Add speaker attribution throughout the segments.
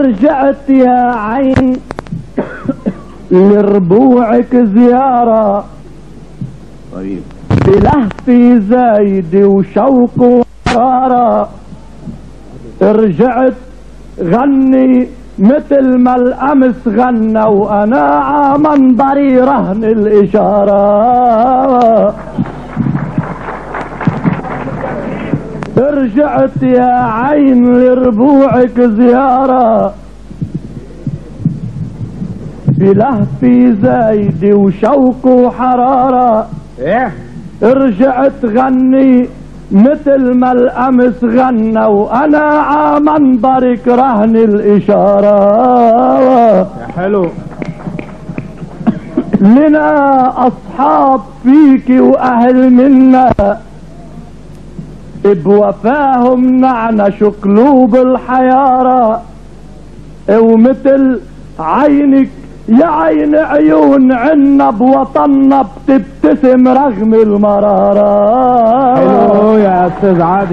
Speaker 1: رجعت يا عين لربوعك زيارة
Speaker 2: طيب
Speaker 1: بلهفي زايد وشوق وحرارة. رجعت غني مثل ما الامس غنى وانا عمنبري رهن الاشارة. رجعت يا عين لربوعك زيارة بلهفي زايد وشوق وحرارة. رجعت غني مثل ما الامس غنى وانا عمنبرك رهن الاشارة.
Speaker 2: يا حلو.
Speaker 1: لنا اصحاب فيك واهل منا بوفاهم نعنش قلوب الحيارة. ومثل عينك يا عين عيون عنا بوطننا بتبتسم رغم المرارة.
Speaker 2: حلو يا استاذ عادل.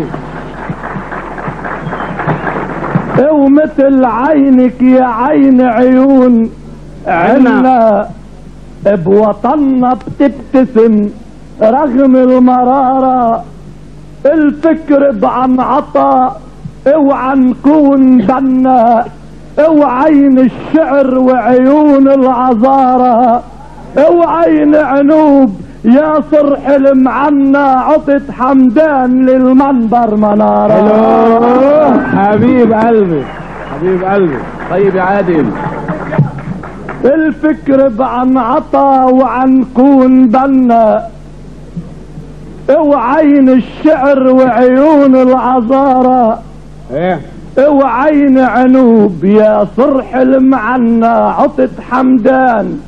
Speaker 1: ومثل عينك يا عين عيون عنا بوطننا بتبتسم رغم المرارة. الفكر بعن عطا وعن كون بنا وعين الشعر وعيون العذارة وعين عنوب يا صر حلم عنا عطت حمدان للمنبر منارة.
Speaker 2: حلو حبيب قلبي حبيب قلبي. طيب يا عادل.
Speaker 1: الفكر بعن عطا وعن كون بنا وعين الشعر وعيون العذارة وعين عنوب يا صر حلم عنا عطت حمدان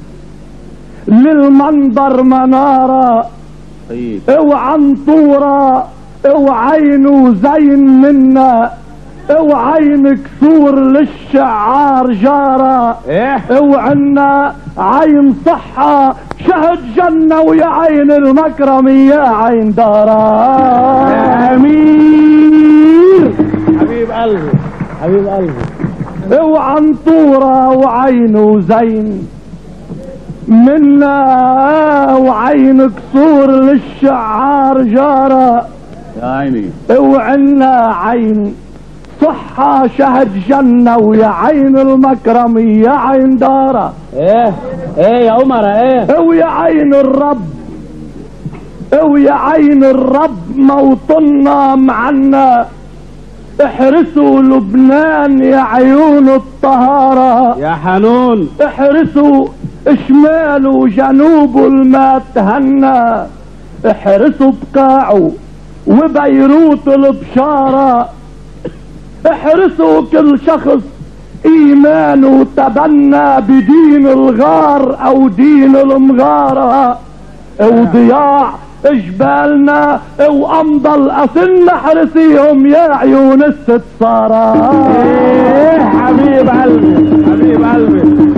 Speaker 1: للمنبر منارة.
Speaker 2: طيب
Speaker 1: وعن طورة وعين زين منا وعين كسور للشعار جارة. وعنا عين صحة شهد جنة ويا عين المكرم يا عين دارة.
Speaker 2: يا امير حبيب قلبي حبيب قلبي.
Speaker 1: وعن طورة وعين زين منا وعين كسور للشعار جارة.
Speaker 2: يا عيني.
Speaker 1: وعنا عين صحة شهد جنة ويا عين المكرم يا عين دارة.
Speaker 2: ايه يا عمر
Speaker 1: ويا عين الرب ويا عين الرب موطننا معنا. احرسوا لبنان يا عيون الطهارة.
Speaker 2: يا حنون.
Speaker 1: احرسوا شمال وجنوب الما تهنى. احرسوا بقاعه وبيروت البشارة. احرسوا كل شخص ايمانه تبنى بدين الغار او دين المغارة. وضياع جبالنا وامضى الاسن احرسيهم يا عيون الست سارة.
Speaker 2: حبيب قلبي حبيب قلبي.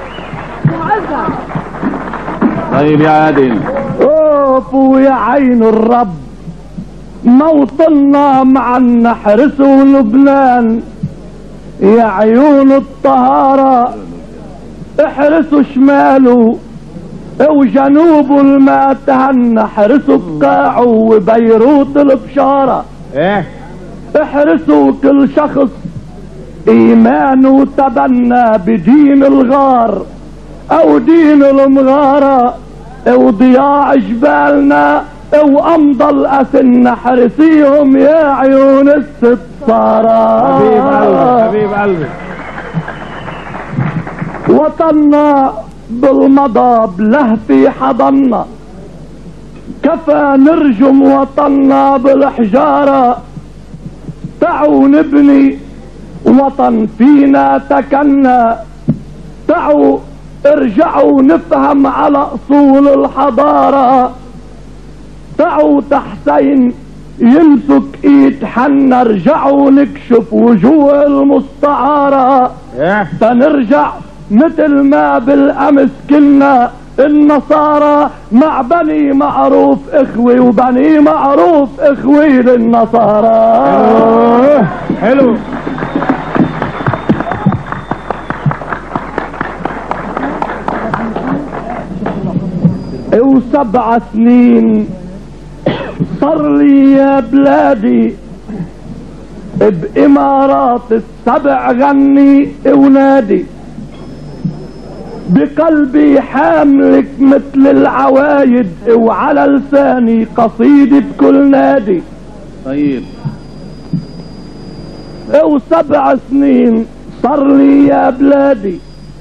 Speaker 2: طيب يا عادل.
Speaker 1: اوف ويا عين الرب موطننا معنا احرسوا لبنان يا عيون الطهارة. احرسوا شماله وجنوب الما تهنى. احرسوا بقاعه وبيروت البشارة. احرسوا كل شخص ايمانه تبنى بدين الغار او دين المغارة. وضياع جبالنا وامضى الاسن احرسيهم يا عيون الست سارة.
Speaker 2: حبيب قلبي حبيب قلبي.
Speaker 1: وطننا بالمضى بلهفي حضنا كفى نرجم وطننا بالحجارة. تعوا نبني وطن فينا تكنى. تعوا ارجعوا نفهم على اصول الحضارة. تعوا تحسين يمسك ايد حنا. ارجعوا نكشف وجوه المستعارة. تنرجع مثل ما بالامس كنا النصارى مع بني معروف اخوي وبني معروف اخوي للنصارى.
Speaker 2: حلو.
Speaker 1: و7 سنين صار لي يا بلادي بإمارات السبع غني ونادي، بقلبي حاملك مثل العوايد، وعلى لساني قصيدة كل نادي.
Speaker 2: طيب.
Speaker 1: و7 سنين صار لي يا بلادي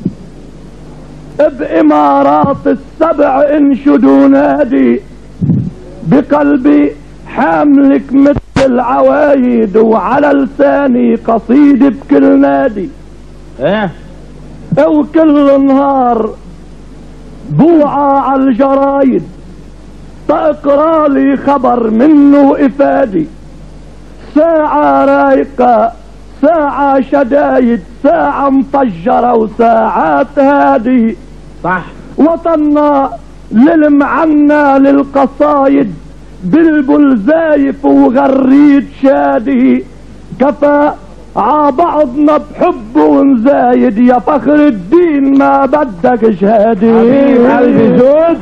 Speaker 1: بإمارات السبع انشد ونادي، بقلبي حاملك مثل العوايد، وعلى لساني قصيدة بكل نادي.
Speaker 2: ايه
Speaker 1: وكل نهار بوعى على الجرايد تقرا لي خبر منه افادي، ساعة رايقة ساعة شدايد، ساعة مفجرة وساعات هادي.
Speaker 2: صح.
Speaker 1: وطننا للمعنى للقصايد، بلبل زايف وغريد شادي، كفى بعضنا بحب ونزايد، يا فخر الدين ما بدك شهادي.
Speaker 2: حبيب قلبي جود.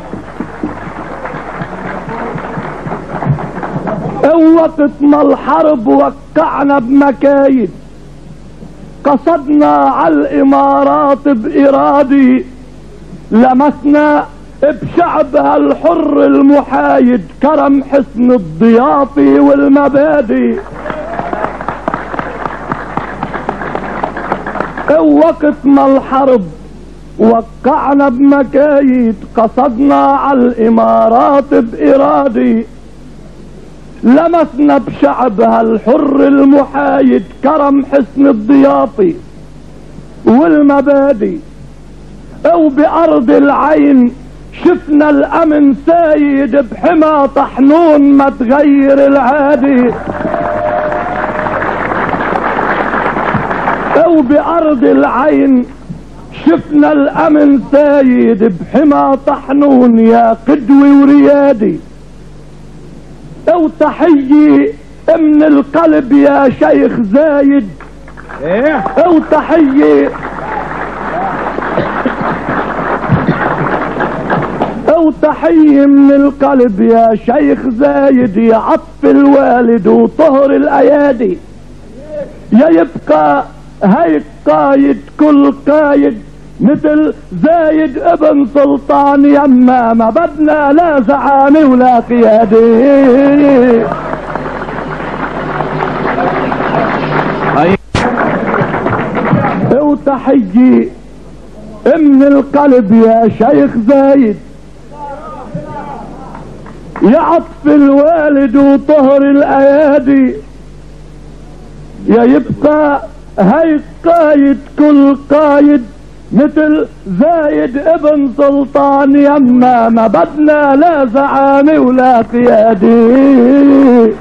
Speaker 1: وقت ما الحرب وقعنا بمكايد، قصدنا على الامارات بارادي، لمسنا بشعبها الحر المحايد، كرم حسن الضيافة والمبادئ. وقت ما الحرب وقعنا بمكايد، قصدنا على الامارات بارادي، لمسنا بشعبها الحر المحايد، كرم حسن الضيافة والمبادئ. وبأرض العين شفنا الأمن سايد، بحما طحنون ما تغير العادي. وبأرض العين شفنا الأمن سايد، بحما طحنون يا قدوي وريادي. وتحيي من القلب يا شيخ زايد.
Speaker 2: ايه
Speaker 1: وتحيي وتحيي من القلب يا شيخ زايد، يا عطف الوالد وطهر الايادي، يا يبقى هيك قايد كل قايد مثل زايد ابن سلطان، يما ما بدنا لا زعامة ولا قيادة. وتحيي من القلب يا شيخ زايد، يا عطف الوالد وطهر الايادي، يا يبقى هيك قايد كل قايد مثل زايد ابن سلطان، يما ما بدنا لا زعامة ولا قيادة.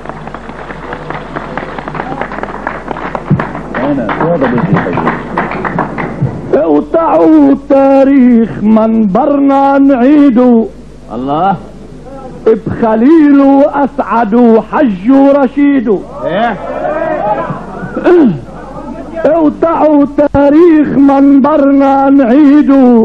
Speaker 1: وتعود تاريخ منبرنا نعيده،
Speaker 2: الله
Speaker 1: بخليل واسعد وحج ورشيد.
Speaker 2: ايه
Speaker 1: وتعود تاريخ منبرنا نعيده،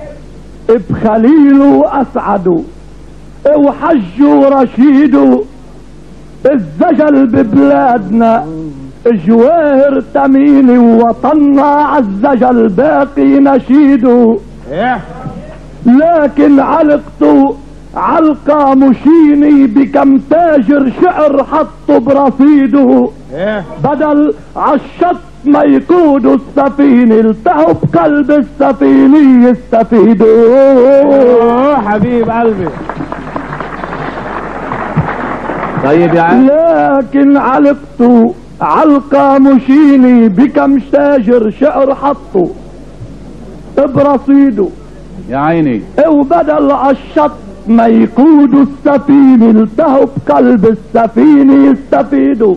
Speaker 1: بخليل واسعد وحج ورشيد. الزجل ببلادنا جواهر ثمين، ووطننا عالزجل باقي نشيده.
Speaker 2: ايه
Speaker 1: لكن علقته علقة مشيني، بكم تاجر شعر حطه برصيده.
Speaker 2: ايه
Speaker 1: بدل عالشط ما يقودوا السفينة، التهوا بقلب السفينة يستفيدوا.
Speaker 2: حبيب قلبي. طيب يا عم.
Speaker 1: لكن علقته علقة مشيني، بكم تاجر شعر حطه برصيده.
Speaker 2: يا عيني.
Speaker 1: وبدل عالشط ما يقودوا السفينة، التهوا بقلب السفينة يستفيدوا.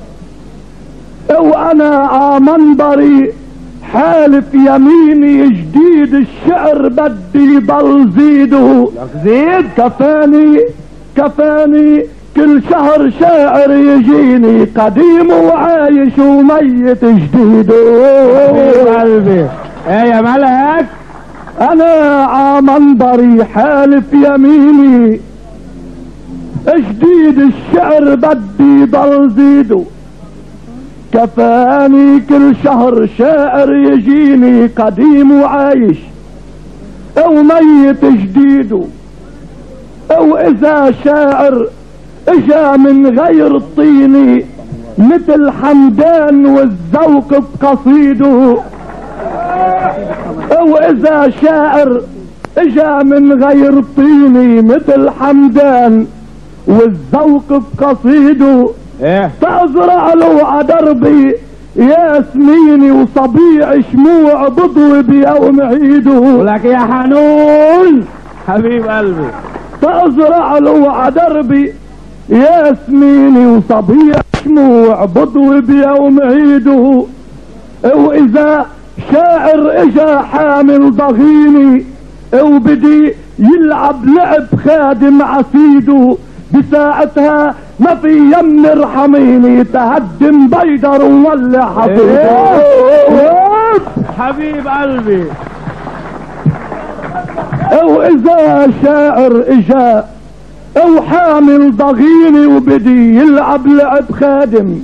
Speaker 1: وانا منبري حالف يميني، جديد الشعر بدي ضل زيده.
Speaker 2: زيد.
Speaker 1: كفاني كل شهر شاعر يجيني، قديم وعايش وميت جديد.
Speaker 2: قلبي. ايه يا ملك.
Speaker 1: انا عمنبري حالف يميني جديد الشعر بدي ضل زيده، كفاني كل شهر شاعر يجيني قديم وعايش او ميت جديده، او اذا شاعر اجا من غير الطيني مثل حمدان والذوق بقصيده، او اذا شاعر اجا من غير طيني مثل حمدان والذوق بقصيده، فازرع له عدربي ياسميني وصبيع شموع بضوي بيوم عيده.
Speaker 2: ولك يا حنون حبيب قلبي،
Speaker 1: فازرع له عدربي ياسميني وصبيع شموع بضوي بيوم عيده، واذا شاعر اجا حامل ضغيني وبدي يلعب لعب خادم عسيده، بساعتها ما في يم ارحميني تهدم بيدر وولع حصيده.
Speaker 2: حبيب قلبي.
Speaker 1: واذا شاعر اجا او حامل ضغيني وبدي يلعب لعب خادم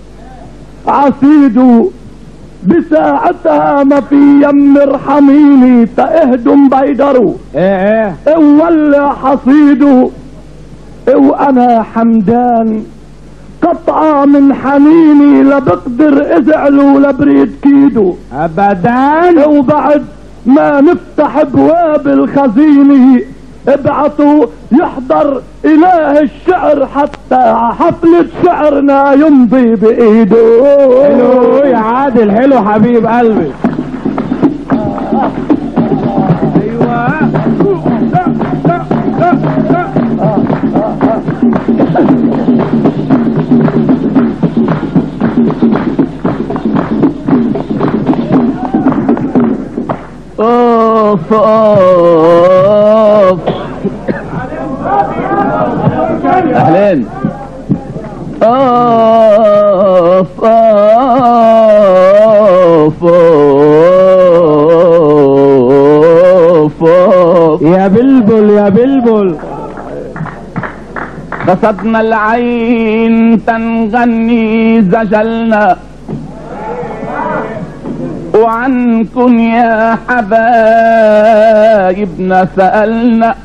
Speaker 1: عسيده، بساعتها ما في يم ارحميني تهدم بيدره وولع حصيده. وانا حمدان قطعة من حنيني لا بقدر ازعل ولا بريد كيده
Speaker 2: ابدا،
Speaker 1: وبعد ما نفتح ابواب الخزينة ابعثوا يحضر اله الشعر حتى حفلة شعرنا يمضي بايده.
Speaker 2: حلو يا عادل، حلو حبيب قلبي. ايوه
Speaker 1: اوف اوف اهلين. اوف اوف اوف
Speaker 2: يا بلبل يا بلبل.
Speaker 1: قصدنا العين تنغني زجلنا وعنكن يا حبايبنا سألنا.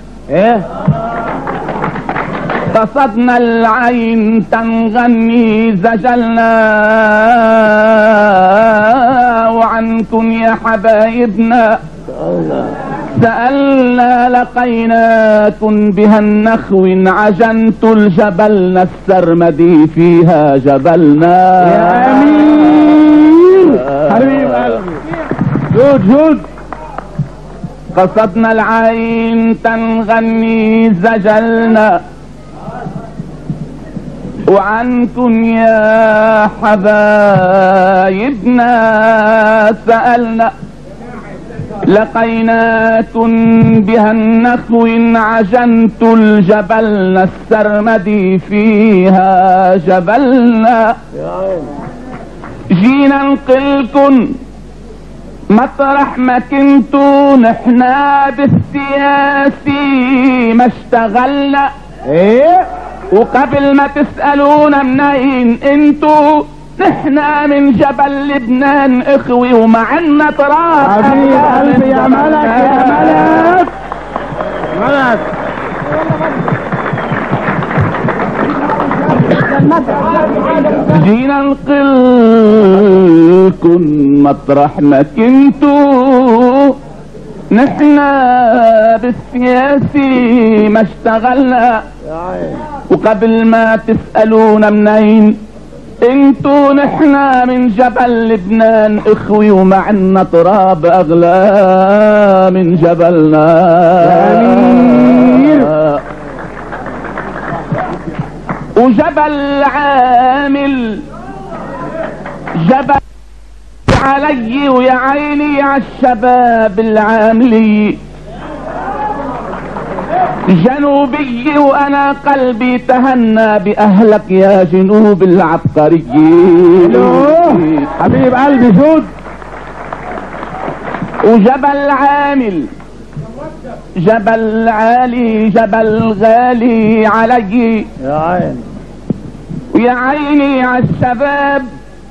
Speaker 1: قصدنا العين تنغني زجلنا وعنكن يا حبايبنا سألنا، لقيناكن بها النخو عجنت الجبلنا السرمدي فيها جبلنا.
Speaker 2: يا امين حبيب قلبي. جود جود.
Speaker 1: قصدنا العين تنغني زجلنا وعنكن يا حبايبنا سألنا، لقيناكن بها النخو عجنت الجبلنا السرمدي فيها جبلنا. جينا نقلكن مطرح ما كنتو نحنا بالسياسي ما اشتغلنا. وقبل ما تسألونا منين انتو نحنا من جبل لبنان اخوي ومعنا تراب.
Speaker 2: حبيب قلبي يا ملك يا ملك ملك.
Speaker 1: جينا نقلكن مطرح ما كنتو نحنا بالسياسي ما اشتغلنا. وقبل ما تسألونا منين انتو نحنا من جبل لبنان اخوي ومعنا تراب اغلى من جبلنا. وجبل عامل جبل علي ويا عيني عالشباب العاملي جنوبي وانا قلبي تهنى باهلك يا جنوب العبقري.
Speaker 2: حبيب قلبي جود.
Speaker 1: وجبل عامل جبل عالي جبل غالي علي
Speaker 2: يا عين
Speaker 1: ويا عيني عالشباب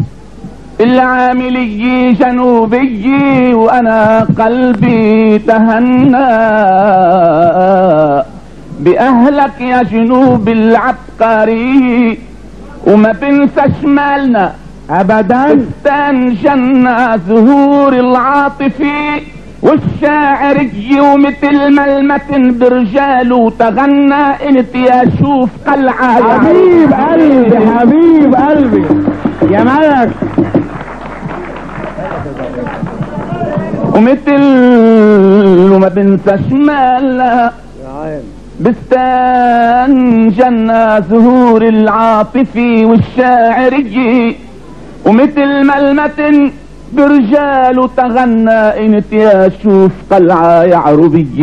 Speaker 1: العاملي جنوبي وانا قلبي تهنى باهلك يا جنوب العبقري وما بنسى شمالنا
Speaker 2: ابدا
Speaker 1: استنجنا زهور العاطفي والشاعر جي ومثل ما المتن برجاله تغنى انت يا شوف قلعه يا
Speaker 2: حبيب قلبي حبيب قلبي يا ملك
Speaker 1: ومثل وما بنسى شمالنا
Speaker 2: يا عين
Speaker 1: بستان جنة زهور العاطفي والشاعر جي ومثل ما المتن برجاله تغنى انت يا شوف قلعة يا عربي.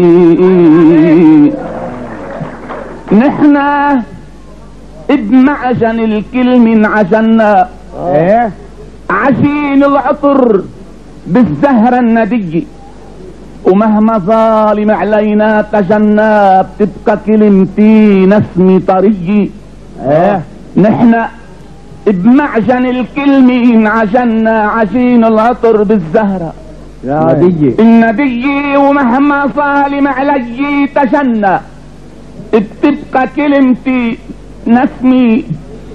Speaker 1: نحنا بمعجن الكلم انعجنا
Speaker 2: ايه
Speaker 1: عجين العطر بالزهرة الندية ومهما ظالم علينا تجنى بتبقى كلمتي نسمي طرية.
Speaker 2: ايه
Speaker 1: نحنا بمعجن الكلمة انعجنا عجين العطر بالزهرة
Speaker 2: يا عين
Speaker 1: الندية ومهما ظالم علي تجنى بتبقى كلمتي نسمي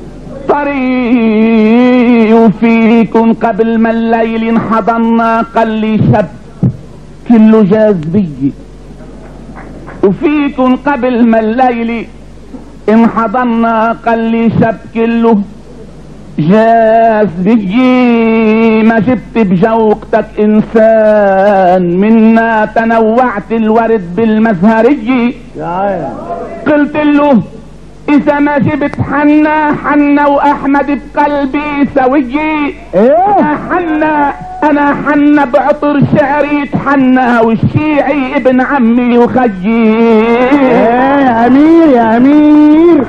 Speaker 1: طري. وفيكن قبل ما الليل انحضنا قال لي شب كله جاذبية وفيكن قبل ما الليل انحضنا قال لي شب كله جاذبية. ما جبت بجوقتك انسان منا تنوعت الورد بالمزهرية.
Speaker 2: يا عين
Speaker 1: قلت له اذا ما جبت حنا واحمد بقلبي سوية.
Speaker 2: ايه
Speaker 1: انا حنا بعطر شعري تحنى والشيعي ابن عمي وخيي.
Speaker 2: ايه يا امير يا امير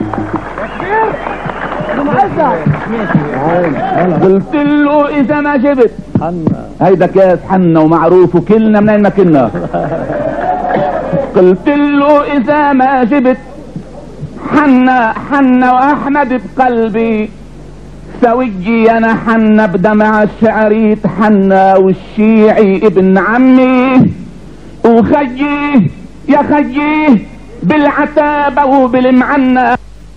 Speaker 1: قلت له اذا ما جبت
Speaker 2: حنا
Speaker 1: هيدا كاس حنا ومعروف وكلنا منين ما كنا. قلت له اذا ما جبت حنا واحمد بقلبي سويجي. انا حنا بدمع الشعري تحنى والشيعي ابن عمي وخييه يا خييه بالعتابة وبالمعنى.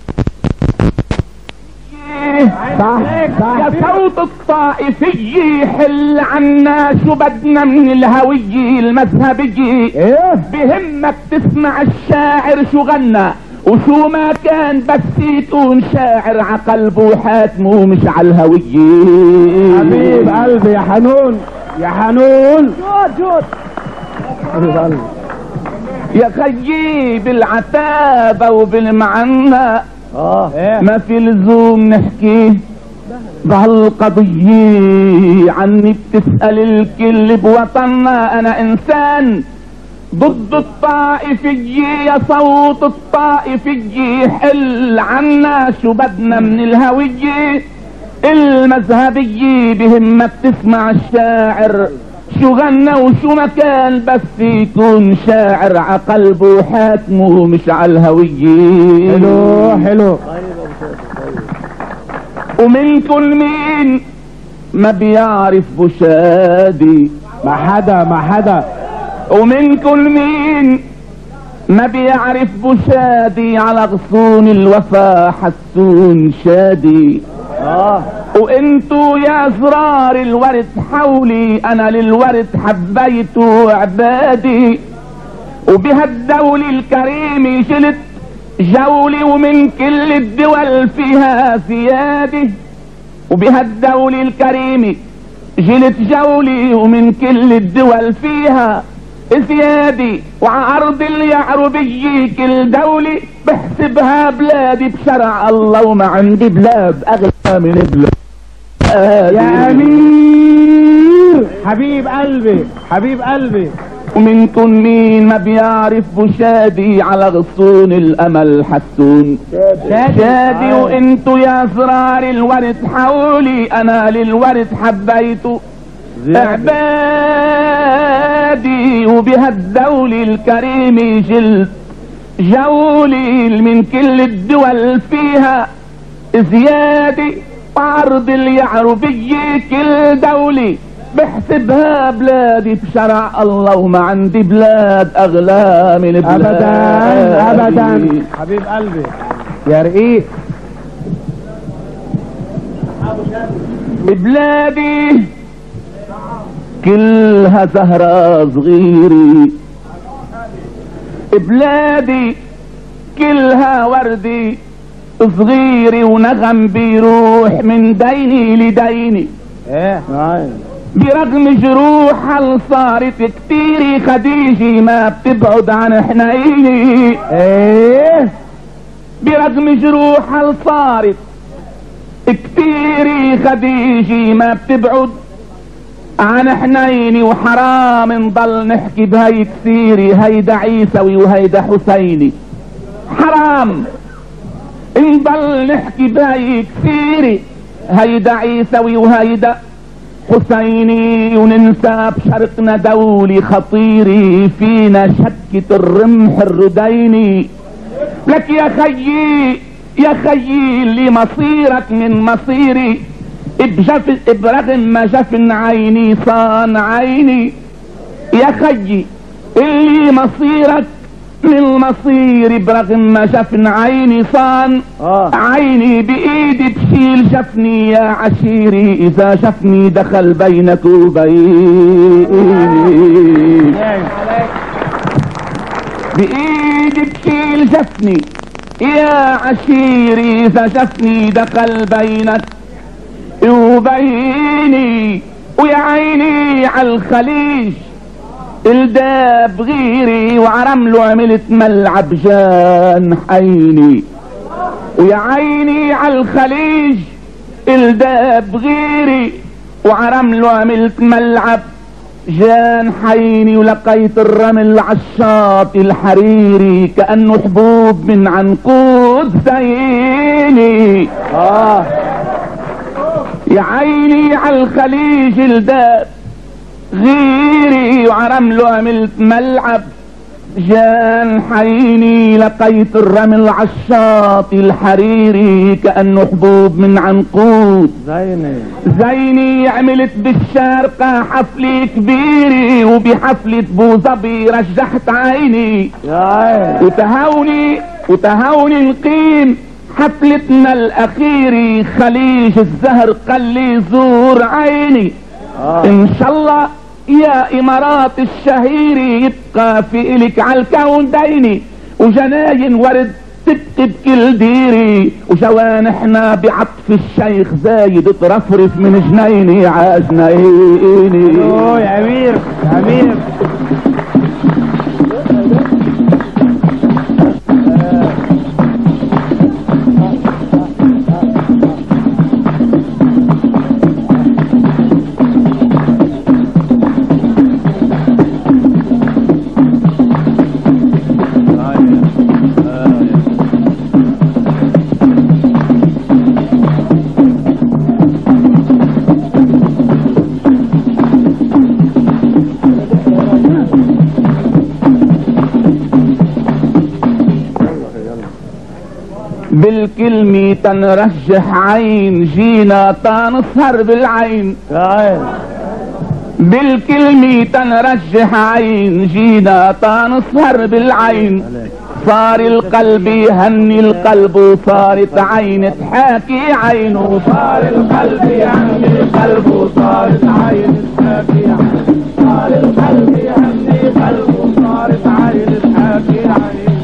Speaker 2: صح
Speaker 1: يا صوت الطائفي حل عنا شو بدنا من الهوية المذهبية.
Speaker 2: ايه
Speaker 1: بهمك تسمع الشاعر شو غنى وشو ما كان بس يكون شاعر عقلبه حاتمه مش على الهوية.
Speaker 2: حبيب قلبي يا حنون يا حنون جود حبيب قلبي
Speaker 1: يا خيي بالعتابة وبالمعنى
Speaker 2: ايه
Speaker 1: ما في لزوم نحكي بهالقضية. عني بتسأل الكل بوطننا انا انسان ضد الطائفية. يا صوت الطائفية حل عنا شو بدنا من الهوية المذهبية. بهمك تسمع الشاعر شو غنى وشو ما كان بس يكون شاعر عقلبه حاكمه مش على الهوية.
Speaker 2: حلو حلو
Speaker 1: ومن كل مين ما بيعرف بشادي
Speaker 2: ما حدا
Speaker 1: ومن كل مين ما بيعرف بشادي على غصون الوفا حسون شادي. وانتو يا زرار الورد حولي انا للورد حبيته عبادي. وبهالدولة الكريمة جلت جولي ومن كل الدول فيها زيادة. وبهالدولة الكريمة جلت جولي ومن كل الدول فيها زيادة. وعرض اليعربية كل دولة بحسبها بلادي بشرع الله وما عندي بلاد اغلى من بلاد
Speaker 2: يا امير حبيب قلبي حبيب قلبي.
Speaker 1: ومنكم مين ما بيعرف بشادي على غصون الامل حسون شادي. وانتو يا زرار الورد حولي انا للورد حبيته عبادي. بلادي وبها الدول الكريم جلد جولي من كل الدول فيها زيادة وعرض اليعربية كل دولة بحسبها بلادي بشرع الله وما عندي بلاد اغلى من بلادي.
Speaker 2: ابدا ابدا حبيب قلبي يا رقيق.
Speaker 1: بلادي كلها زهرة صغيرة، بلادي كلها وردي صغيري ونغم بيروح من ديني لديني. برغم جروح هل صارت كتيري خديجي ما بتبعد عن حنيني. برغم جروح هل صارت كتيري خديجي ما بتبعد عن حنيني، وحرام نضل نحكي بهي كثيري هيدا عيسوي وهيدا حسيني. حرام نضل نحكي بهي كثيري هيدا عيسوي وهيدا حسيني، وننسى بشرقنا دولي خطيري فينا شكة الرمح الرديني. لك يا خيي يا خيي اللي مصيرك من مصيري، برغم ما جفن عيني صان عيني. يا خيي اللي مصيرك من مصيري، برغم ما جفن عيني صان عيني. بايدي تشيل جفني يا عشيري، اذا جفني دخل بينك وبيني. بايدي تشيل جفني يا عشيري، اذا جفني دخل بينك وبيني. ويا عيني عالخليج الداب غيري، وعرمله عملت ملعب جان حيني. ويا عيني عالخليج الداب غيري، وعرمله عملت ملعب جان حيني. ولقيت الرمل عالشاطئ الحريري كأنه حبوب من عنقود زيني. يا عيني عالخليج الداب غيري، وعرمله عملت ملعب جان حيني. لقيت الرمل عالشاطئ الحريري كأنه حبوب من عنقود زيني. عملت بالشارقة حفلة كبيرة، وبحفلة بوظبي رجحت عيني. وتهوني نقيم حفلتنا الأخيرة، خليج الزهر قلي زور عيني. إن شاء الله يا إمارات الشهيري يبقى في إلك عالكون ديني، وجناين ورد تبقي بكل ديري، وجوانحنا بعطف الشيخ زايد ترفرف من جنيني عجنيني.
Speaker 2: يا أمير يا أمير.
Speaker 1: بالكلمة تنرجح عين جينا تنسهر بالعين. بالكلمة تنرجح عين جينا تنسهر بالعين. صار القلب يهني القلب، وصارت عين تحاكي عينه. صار القلب يهني القلب، وصارت عين تحاكي عينه. صار القلب يهني القلب، وصارت عين تحاكي عينه.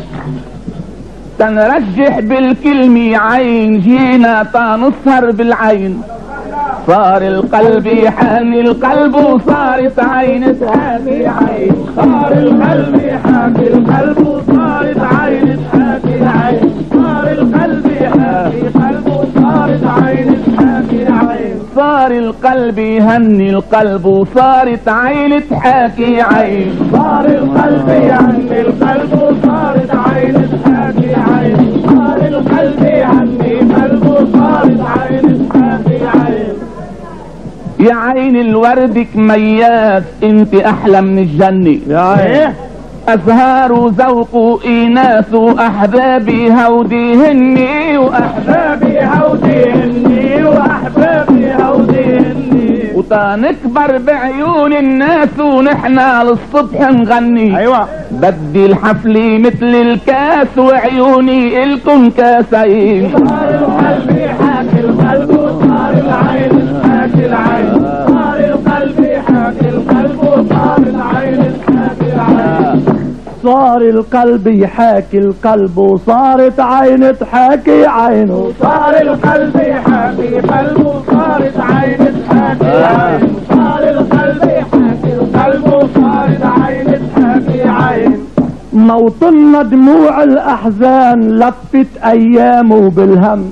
Speaker 1: تنرجح بالكلمة عين جينا تنسهر بالعين. صار القلب يحني القلب، وصارت عين تحاكي عين. صار القلب يحاكي القلب، وصارت عين تحاكي عين. صار القلب يحاكي القلب، وصارت عين تحاكي عين. صار القلب يهني القلب، وصارت عين تحاكي عين. صار القلب يهني القلب، وصارت عين تحاكي عين. صار القلب يهني القلب، وصارت عين تحاكي عين. يا عين الوردك مياس انت احلى من الجنة
Speaker 2: يا عين
Speaker 1: ازهار وذوق وإناث واحبابي هوديهني
Speaker 2: واحبابي هوديهني واحبابي هوديهني
Speaker 1: وتنكبر بعيون الناس ونحنا للصبح نغني.
Speaker 2: ايوه
Speaker 1: بدي الحفلة مثل الكاس وعيوني الكم كاسين.
Speaker 2: صار القلب يحاكي القلب وصار العين تحاكي العين. صار القلب يحاكي القلب وصار العين تحاكي العين. صار القلب يحاكي القلب وصارت عين تحاكي عينه. صار القلب يحاكي قلب وصارت عين تحاكي عين. صار القلب يحاكي القلب وصارت عين تحاكي عين. موطنا دموع الاحزان لفت ايامه بالهم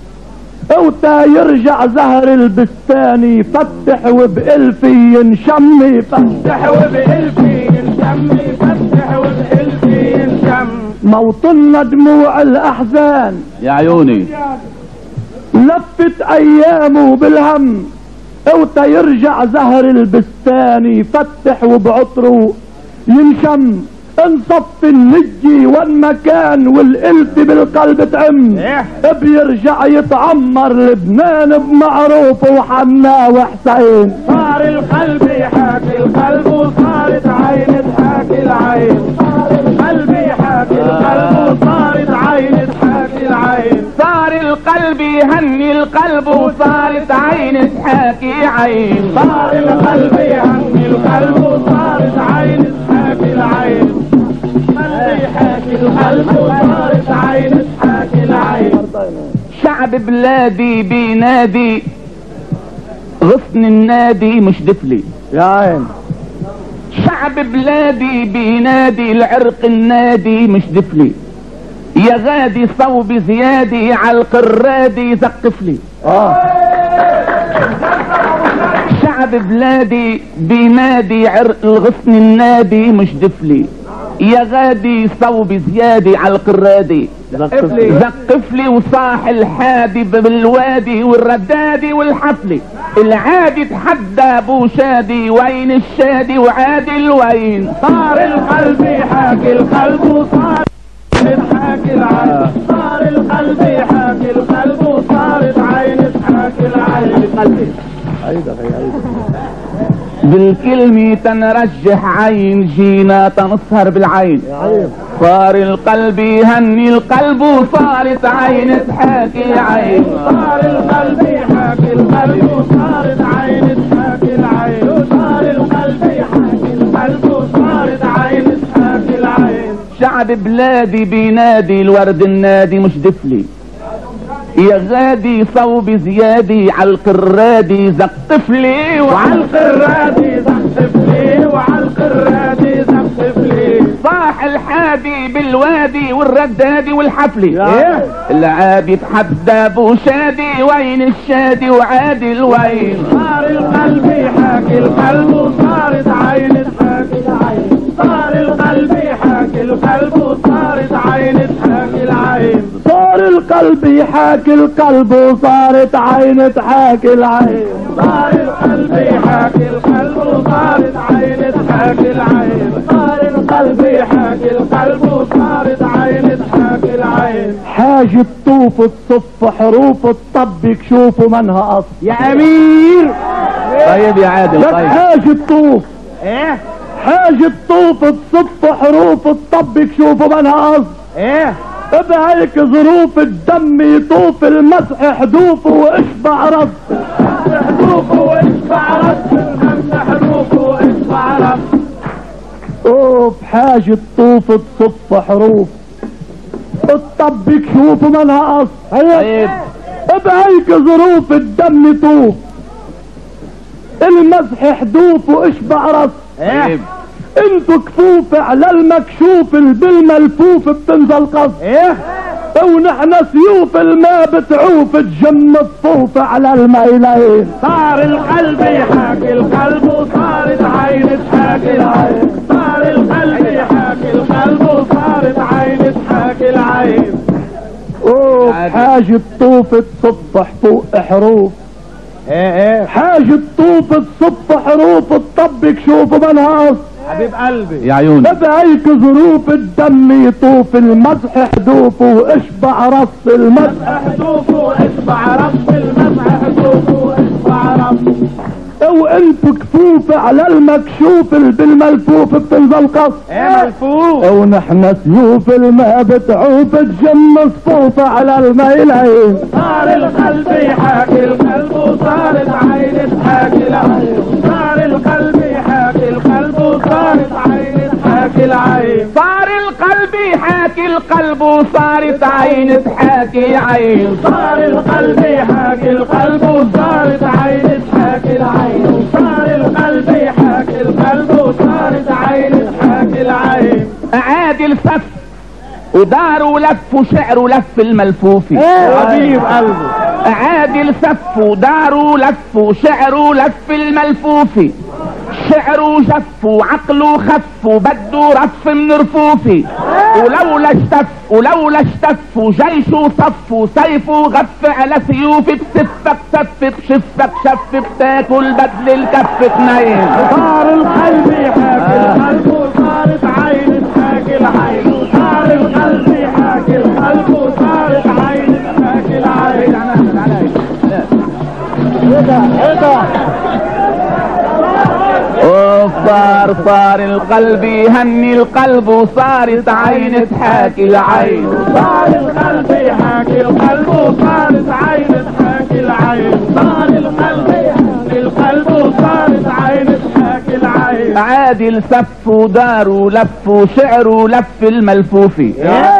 Speaker 2: اوتا يرجع زهر البستان يفتح وبقلفي ينشم يفتح وبقلفي ينشم يفتح وبقلفي ينشم. موطنا دموع الاحزان
Speaker 1: يا عيوني
Speaker 2: لفت ايامه بالهم اوتا يرجع زهر البستان يفتح وبعطره ينشم. انصف النجي والمكان والالف بالقلب تعم. بيرجع يتعمر لبنان بمعروف وحنا وحسين. صار القلب يحاكي القلب وصارت عين تحاكي العين. صار القلب يحاكي القلب وصارت عين تحاكي العين.
Speaker 1: صار القلب يهني القلب وصارت عين تحاكي عين.
Speaker 2: صار القلب يهني القلب وصارت عين تحاكي العين. يحاكي القلب وصارت عين تحاكي العين.
Speaker 1: شعب بلادي بينادي غصن النادي مش دفلي.
Speaker 2: يا عين
Speaker 1: شعب بلادي بينادي العرق النادي مش دفلي. يا غادي صوب زيادي عالقرادي زقفلي. شعب بلادي بينادي عرق الغصن النادي مش دفلي. يا غادي صوب زيادي عالقرادي زقفلي وصاح الحادي بالوادي والردادي والحفلي. العادي تحدى ابو شادي وين الشادي وعادل وين.
Speaker 2: صار القلب يحاكي القلب وصار تحاكي العين. صار القلب يحاكي القلب وصارت عين تحاكي العين.
Speaker 1: بالكلمة تنرجح عين جينا تنسهر بالعين. صار القلب يهني القلب وصارت عين تحاكي عين.
Speaker 2: صار القلب يحاكي القلب وصارت عين تحاكي العين. صار القلب يحاكي القلب وصارت عين تحاكي العين.
Speaker 1: شعب بلادي بينادي الورد النادي مش دفلي. يا غادي صوب زيادي عالقرادي زقفلي
Speaker 2: وعالقرادي زقفلي وعالقرادي زقفلي.
Speaker 1: صاح الحادي بالوادي والردادي والحفلي. العادي يتحدى ابو شادي وين الشادي وعادل وين.
Speaker 2: صار القلب يحاكي القلب وصارت عين تحاكي العين. صار القلب يحاكي القلب وصارت عين تحاكي العين. صار القلب يحاكي القلب وصارت عين تحاكي العين. صار القلب يحاكي القلب وصارت عين تحاكي العين. صار القلب يحاكي القلب وصارت عين تحاكي العين. حاجة طوف تصف حروف الطبك شوفوا منها اصل. يا امير
Speaker 1: طيب يا عادل طيب.
Speaker 2: حاجة طوف حاجة طوف تصف حروف الطبك شوفوا منها اصل. بهيك ظروف الدم يطوف المسح حدوفه واشبع رب. حدوفه واشبع رب. المسح حدوفه واشبع رب. بحاجة طوف تصف حروف الطبك شوفوا منها اصل.
Speaker 1: طيب
Speaker 2: بهيك ظروف الدم يطوف المسح حدوف واشبع رب.
Speaker 1: طيب
Speaker 2: انتو كفوف على المكشوف بالملفوف بتنزل قص. ونحن سيوف الماء بتعوف تجم الطوف على الميلين. صار القلب يحاكي القلب وصارت عين تحاكي العين. صار القلب يحاكي القلب وصارت عين تحاكي العين. بحاجة طوف تصفح فوق حروف ايه
Speaker 3: حاجة طوف الصف حروف الطب كشوف منهاص
Speaker 2: حبيب قلبي
Speaker 1: يا عيوني
Speaker 3: بهيك ظروف الدم يطوف المسح حدوفه واشبع رص المسح
Speaker 2: حدوفه اشبع رب المسح حدوفه اشبع رب
Speaker 3: وانتو كفوف على المكشوف بالملفوف بتنزل قص
Speaker 2: ايه ملفوف
Speaker 3: ونحن سيوف الماء بتعوف تجم صفوف على الميلين
Speaker 2: صار القلب يحاكي القلب وصارت عين تحاكي العين صار القلب يحاكي القلب وصارت عين تحاكي العين
Speaker 1: صار القلب يحاكي القلب وصارت عين تحاكي عين
Speaker 2: صار القلب يحاكي القلب وصارت عين تحاكي العين صار القلب يحاكي القلب وصارت عين تحاكي العين
Speaker 1: عادل سف ودار ولف وشعر ولف الملفوف
Speaker 2: حبيب قلبي
Speaker 1: عادل سف ودار ولف وشعر ولف الملفوف شعره جف وعقله خف وبده رف من رفوفي ولولا اشتف وجيشه صف وسيفه غف على سيوفي بسفك سف بشفك شف بتاكل بدل الكف اثنين
Speaker 2: صار القلب يحاكي القلب وصارت عين تحاكي العين صار القلب يحاكي القلب وصارت عين تحاكي العين
Speaker 1: صار القلب يهني القلب وصارت عين تحاكي العين
Speaker 2: صار القلب يحاكي القلب وصارت عين تحاكي العين صار القلب يحاكي القلب وصارت عين تحاكي العين
Speaker 1: عادل سف ودار ولف وشعر ولف الملفوفي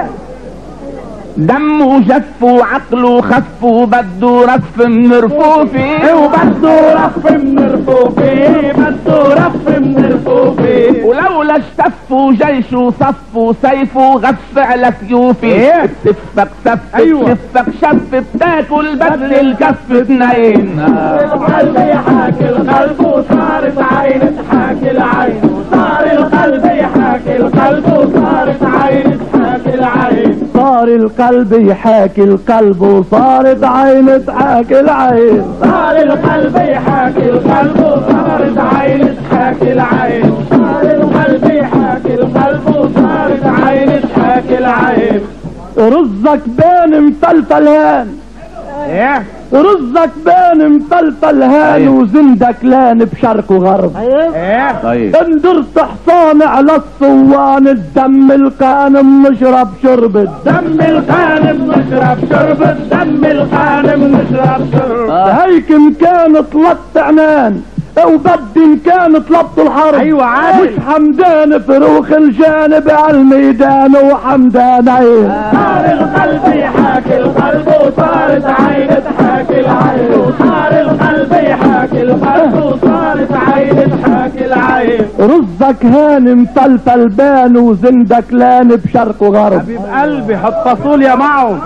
Speaker 1: دمه جف وعقله خف وبده رف من رفوفي
Speaker 2: وبده رف من رفوفي بده رف من رفوفي
Speaker 1: ولولا اشتف وجيشه صف وسيفه غف على سيوفي بتفك سف بتفك شف بتاكل بدل الكف اثنين
Speaker 2: القلب يحاكي القلب وصارت عين تحاكي العين صار القلب يحاكي القلب وصارت عين تحاكي العين
Speaker 3: صار القلب يحاكي القلب وصارت عين تحاكي العين
Speaker 2: صار القلب يحاكي القلب وصارت عين تحاكي العين صار القلب يحاكي القلب وصارت عين تحاكي العين
Speaker 3: رزك بين مفلفل هان رزك بين مفلفل هان وزندك لان بشرق وغرب
Speaker 1: طيب
Speaker 3: اندرت حصان على الصوان الدم القانم نشرب شرب
Speaker 2: دم الغانم نشرب شرب دم الغانم نشرب شرب
Speaker 3: هيك ان كان طلبت عنان وبدي ان كان طلبت الحرب
Speaker 2: ايوه عادل
Speaker 3: مش حمدان فروخ الجانب على الميدان وحمدان عين
Speaker 2: صار القلب يحاكي القلب وصارت عين تحاكي العين صار القلب يحاكي القلب وصارت عين تحاكي العين
Speaker 3: رزك هاني مفلفل بان وزندك لان بشرق وغرب
Speaker 2: حبيب قلبي حط فاصول يا معه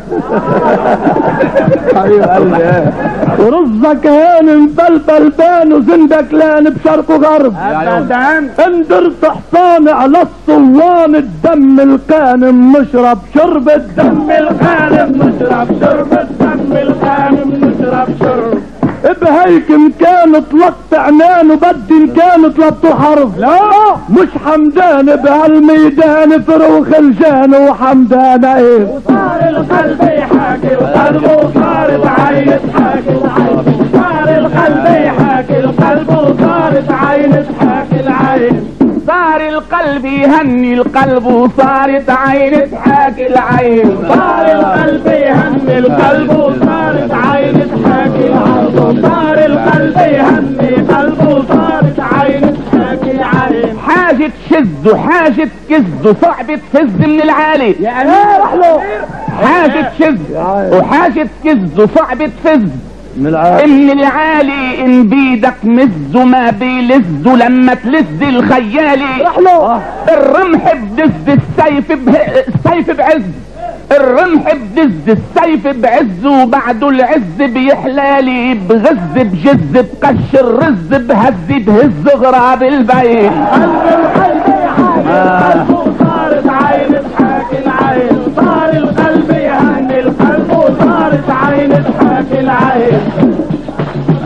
Speaker 3: حبيب قلبي ورزك هاني مفلفل بان وزندك لان بشرق وغرب اندرت حصان على الصوان الدم القانم نشرب شرب
Speaker 2: دم الغانم نشرب شرب دم الغانم نشرب شرب
Speaker 3: بهيك ان كان طلقت عنان وبدي ان كان طلبت حرب
Speaker 2: لا
Speaker 3: مش حمدان بهالميدان فروخ الجان وحمدان ايه
Speaker 2: صار القلب يحاكي القلب وصارت عين تحاكي العين صار القلب يحاكي القلب وصارت عين تحاكي العين
Speaker 1: صار القلب يهني القلب وصارت عين تحاكي العين
Speaker 2: صار القلب يهني القلب وصارت عين تحاكي العين صار القلب يهني قلب وصارت عين تحاكي العين
Speaker 1: حاجة شز وحاجة كز وصعب تفز من العالي
Speaker 2: يا امير له
Speaker 1: حاجة شز وحاجة كز وصعب تفز من العالي ان بيدك مز وما بيلز لما تلز الخيالي الرمح بدز السيف بعز الرمح بدز السيف بعز وبعده العز بيحلالي بغز بجز بقش الرز بهز غراب البيت
Speaker 2: القلب يحاكي القلب وصارت عين تحاكي العين صار القلب يهني القلب وصارت عين تحاكي العين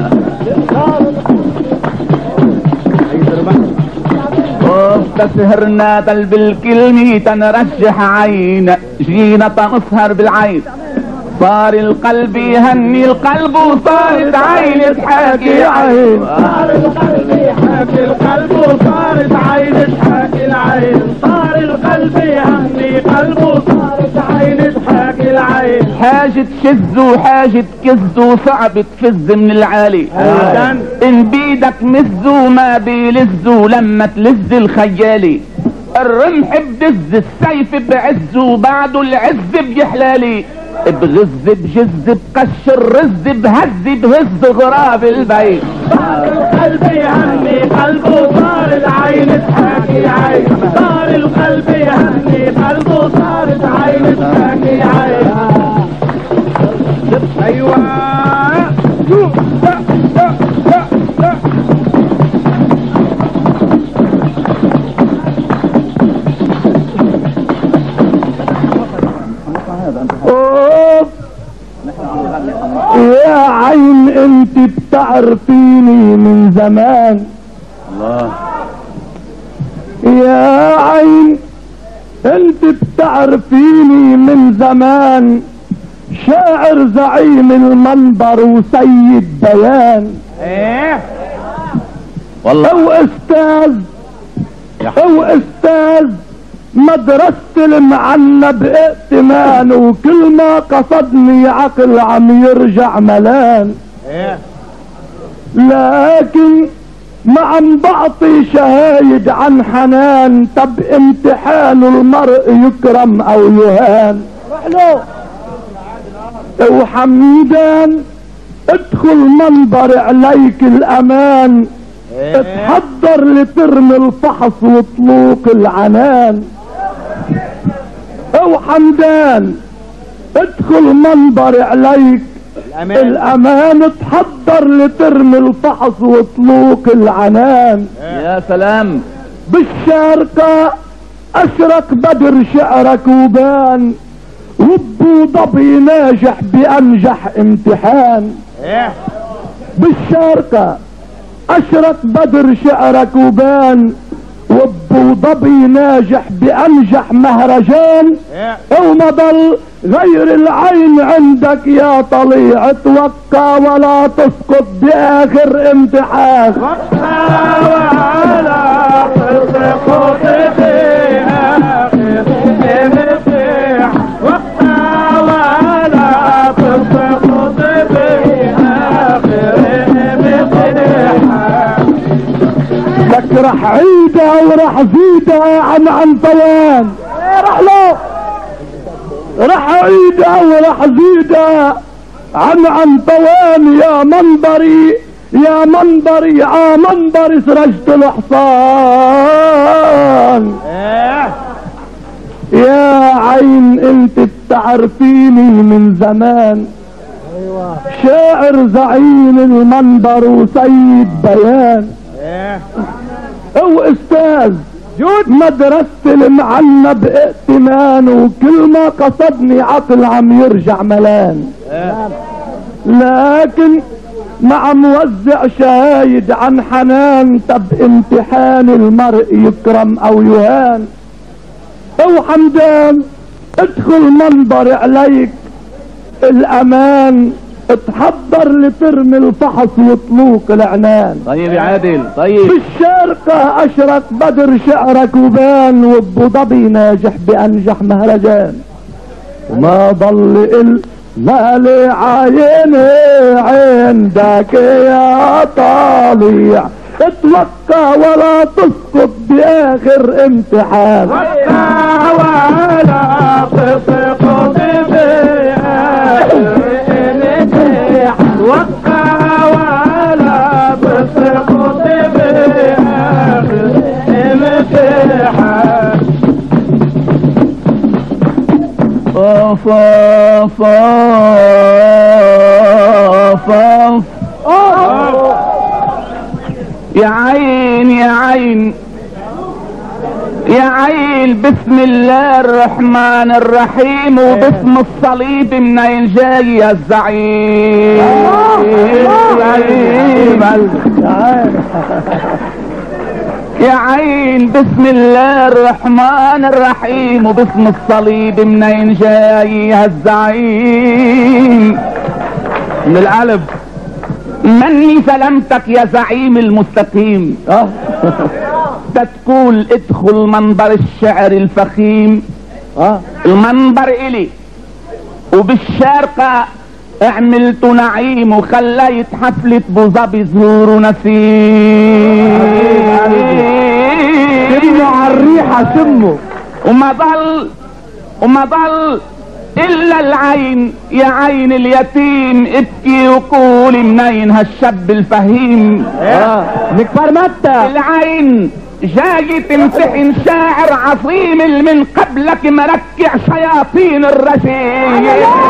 Speaker 1: حتى سهرنا دل بالكلمة تنرجح عين، جينا تنسهر بالعين. صار القلب يهني القلب وصارت عين تحاكي عين.
Speaker 2: صار القلب يحاكي القلب وصارت عين تحاكي العين. صار القلب يهني قلبه وصارت عين تحاكي العين.
Speaker 1: حاجة شز وحاجة كز وصعب تفز من العالي. ان بيدك مز وما بيلز لما تلز الخيالي. الرمح بدز السيف بعز وبعده العز بيحلالي. بغز بجز بقش الرز بهز بهز غراب البيت.
Speaker 2: صار القلب يهني قلبه صارت عين تحاكي عين. صار القلب يهني قلبه صارت عين تحاكي عين. ايوه
Speaker 3: يا عين انت بتعرفيني من زمان.
Speaker 1: الله.
Speaker 3: يا عين انت بتعرفيني من زمان. شاعر زعيم المنبر وسيد بيان.
Speaker 2: ايه
Speaker 1: والله
Speaker 3: او استاذ مدرسة المعنب ائتمان. وكل ما قصدني عقل عم يرجع ملان. لكن ما عم بعطي شهايد عن حنان. طب امتحان المرء يكرم او يهان. وحمدان ادخل منبر عليك الامان. اتحضر لترمي الفحص وطلوق العنان. او حمدان ادخل منبر عليك الامان. اتحضر لترمي الفحص وطلوق العنان.
Speaker 1: يا سلام.
Speaker 3: بالشارقة اشرق بدر شعرك وبان. وابو ظبي ناجح بانجح امتحان. بالشارقة اشرق بدر شعرك وبان. وابو ظبي ناجح بانجح مهرجان. وما ضل غير العين عندك يا طليع. توقع ولا تسقط باخر امتحان.
Speaker 2: وقع ولا تسقط باخر امتحان. وقع ولا تسقط باخر امتحان.
Speaker 3: لك رح عيدها ورح زيدها عن عنطوان. رح له رح عيدها ورح زيدها عن عنطوان. يا منبري يا منبري منبري سرجت الحصان. يا عين انت بتعرفيني من زمان. شاعر زعيم المنبر وسيد بيان. او استاذ مدرسة المعنب ائتمان. وكل ما قصدني عقل عم يرجع ملان. لكن ما عم وزع شهايد عن حنان. طب امتحان المرء يكرم او يهان. او حمدان ادخل منبر عليك الامان. اتحضر لترمي الفحص وطلوق العنان.
Speaker 1: طيب يا عادل طيب.
Speaker 3: بالشارقة اشرق بدر شعرك وبان. وابو ظبي ناجح بانجح مهرجان. وما ضل الا لعيني عندك يا طالع. اتوقع ولا تسقط باخر امتحان.
Speaker 2: وقع ولا تسقط باخر امتحان. وقع ولا تسقط باخر امتحان.
Speaker 1: يا عين يا عين يا عين. بسم الله الرحمن الرحيم وباسم الصليب منين جاي يا الزعيم. يا عين بسم الله الرحمن الرحيم وباسم الصليب منين جاي هالزعيم؟ من القلب. مني سلامتك يا زعيم المستقيم. تقول ادخل منبر الشعر الفخيم. المنبر الي وبالشارقة عملت نعيم وخليت حفلة بوظبي زهور ونسيم.
Speaker 3: سمه على الريحة سمه.
Speaker 1: وما ضل الا العين يا عين اليتيم ابكي وقولي منين هالشاب الفهيم.
Speaker 3: نكبر متى
Speaker 1: العين جاي تمتحن شاعر عظيم من قبلك مركع شياطين الرجيم.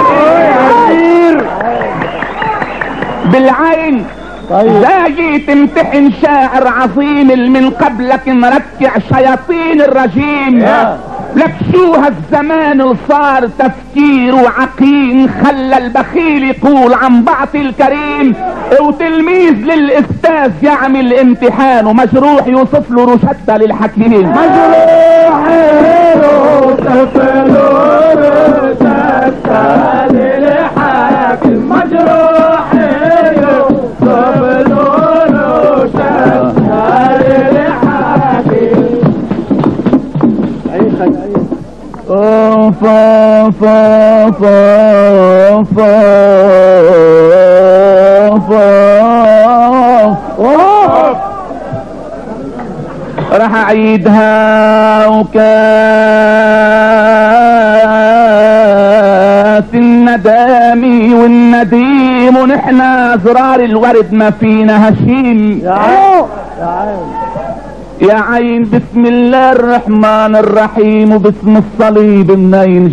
Speaker 1: بالعين جاي تمتحن شاعر عظيم من قبلك مركع شياطين الرجيم. لك شو هالزمان صار تفكير وعقيم خلى البخيل يقول عن بعض الكريم. وتلميذ للاستاذ يعمل امتحان ومجروح يوصف له روشتة للحكيم.
Speaker 2: مجروح يوصف له روشتة للحاكم. مجروح يوصف له روشتة للحاكم.
Speaker 1: راح اعيدها وكاس الندامي والنديم ونحن زرار الورد ما فينا هشيم. يا عين بسم الله الرحمن الرحيم وباسم الصليب منين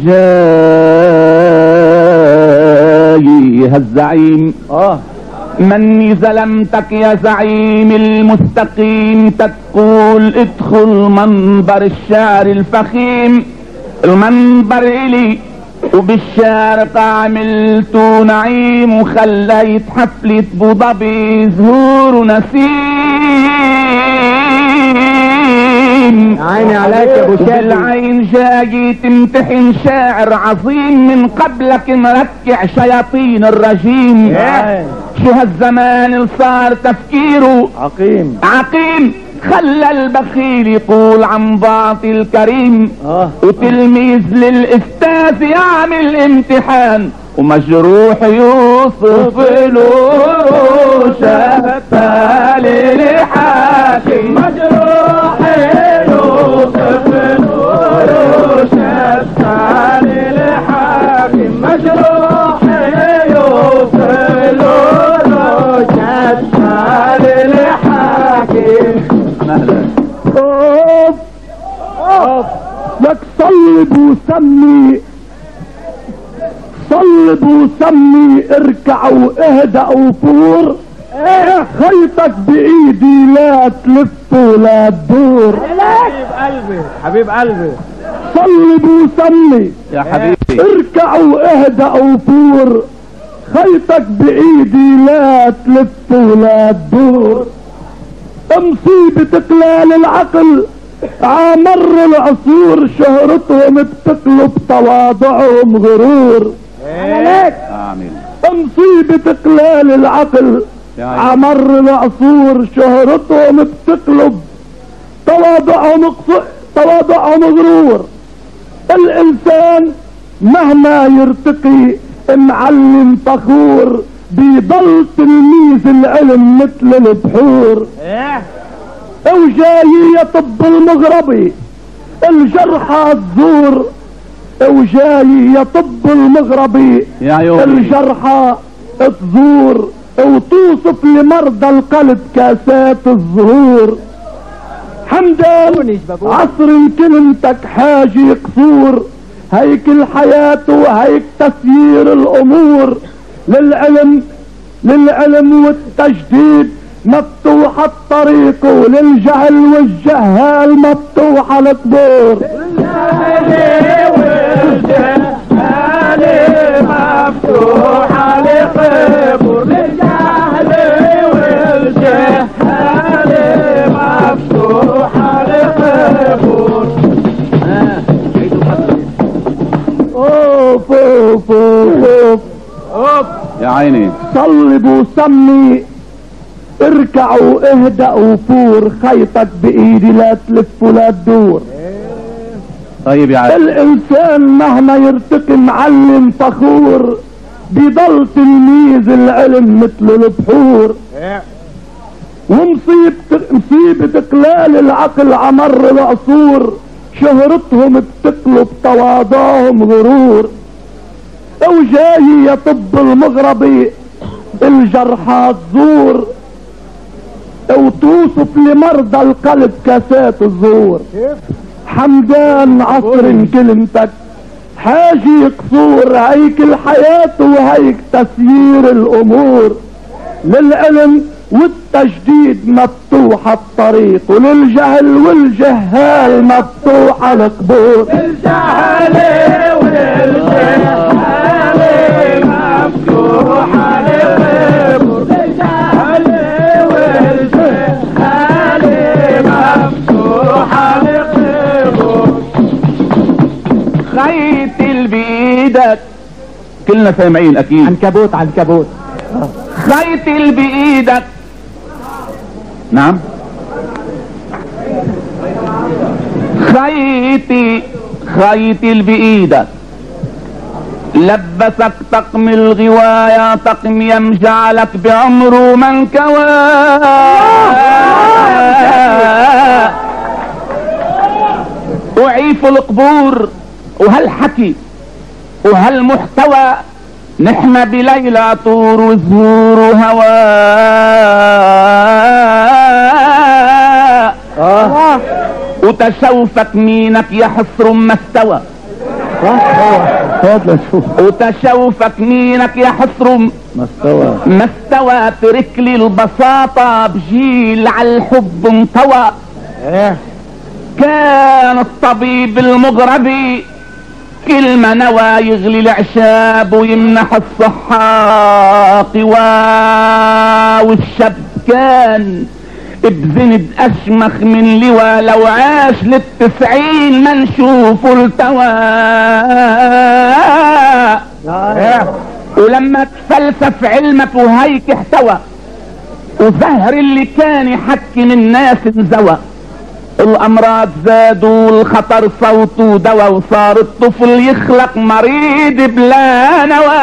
Speaker 1: جاي هالزعيم. مني ظلمتك يا زعيم المستقيم. تقول ادخل منبر الشعر الفخيم. المنبر الي وبالشارقة عملت نعيم وخليت حفلة بوظبي زهور ونسيم.
Speaker 3: عيني عليك يا ابو شادي.
Speaker 1: العين جاي تمتحن شاعر عظيم من قبلك مركع شياطين الرجيم. شو هالزمان صار تفكيره عقيم خلى البخيل يقول عن باطل الكريم. وتلميذ للاستاذ يعمل امتحان ومجروح يوصف له روشتة للحاكم.
Speaker 2: مجروح يوصف له روشتة للحاكم. مجروح يوصف له روشتة للحاكم.
Speaker 3: لك صلب وسمي اركع واهدأ وفور. خيطك بايدي لا تلف ولا تدور.
Speaker 2: حبيب قلبي
Speaker 3: صلب وسمي
Speaker 1: يا حبيبي
Speaker 3: اركع واهدأ وفور. خيطك بايدي لا تلف ولا تدور. مصيبة قلال العقل عمر العصور شهرتهم بتقلب تواضعهم غرور.
Speaker 1: آمين.
Speaker 3: مصيبة قلال العقل عمر العصور شهرتهم بتقلب تواضعهم غرور. الانسان مهما يرتقي معلم فخور بيضل تلميذ العلم مثل البحور. وجاي يطب المغربي الجرحى تزور. وجاي يطب المغربي الجرحى تزور. وتوصف لمرضى القلب كاسات الزهور. حمدان عصر كلمتك حاجي قصور. هيك الحياة وهيك تسيير الامور. للعلم والتجديد مفتوح الطريق وللجهل والجهال مفتوح القبور.
Speaker 2: مفتوح القبور. للجهل والجهال مفتوح القبور.
Speaker 3: اوف اوف اوف
Speaker 2: اوف
Speaker 1: يا عيني.
Speaker 3: صلب وسمي، اركع واهدأ وفور، خيطك بايدي لا تلف ولا تدور.
Speaker 1: طيب يا عيني.
Speaker 3: الانسان مهما يرتقي معلم فخور، بيضل تلميذ العلم مثل البحور. ومصيبة قلال العقل عمر العصور، شهرتهم بتقلب تواضعهم غرور. وجاي يطب المغربي الجرحى تزور، وتوصف لمرضى القلب كاسات الزور. حمدان عصر كلمتك حاجي قصور، هيك الحياة وهيك تسيير الامور. للعلم والتجديد مفتوح الطريق، وللجهل والجهال مفتوح القبور.
Speaker 2: الجهل والجهال مفتوح القبور. الجهل والجهال مفتوح القبور.
Speaker 1: خيط بايدك، كلنا سامعين اكيد.
Speaker 3: عنكبوت عنكبوت.
Speaker 1: خيط بايدك. نعم. خيط بايدك، لبسك طقم الغواية، طقم يمجعلك بعمره من كوى. وعيف القبور وهالحكي وهالمحتوى، نحن بليلى طور وزهور وهواء. وتشوفك مينك يحصر ما استوى. وتشوفك مينك يحصر ما استوى. ترك لي البساطة بجيل على الحب انطوى. كان الطبيب المغربي كلمة نوى، يغلي العشاب ويمنح الصحة قوى. والشاب كان بزند اشمخ من لواء، لو عاش لل90 ما نشوفه التوى. ولما تفلسف علمك وهيك احتوى، وزهر اللي كان يحكم الناس انزوى. الامراض زادوا والخطر صوته دوا، وصار الطفل يخلق مريض بلا نوى.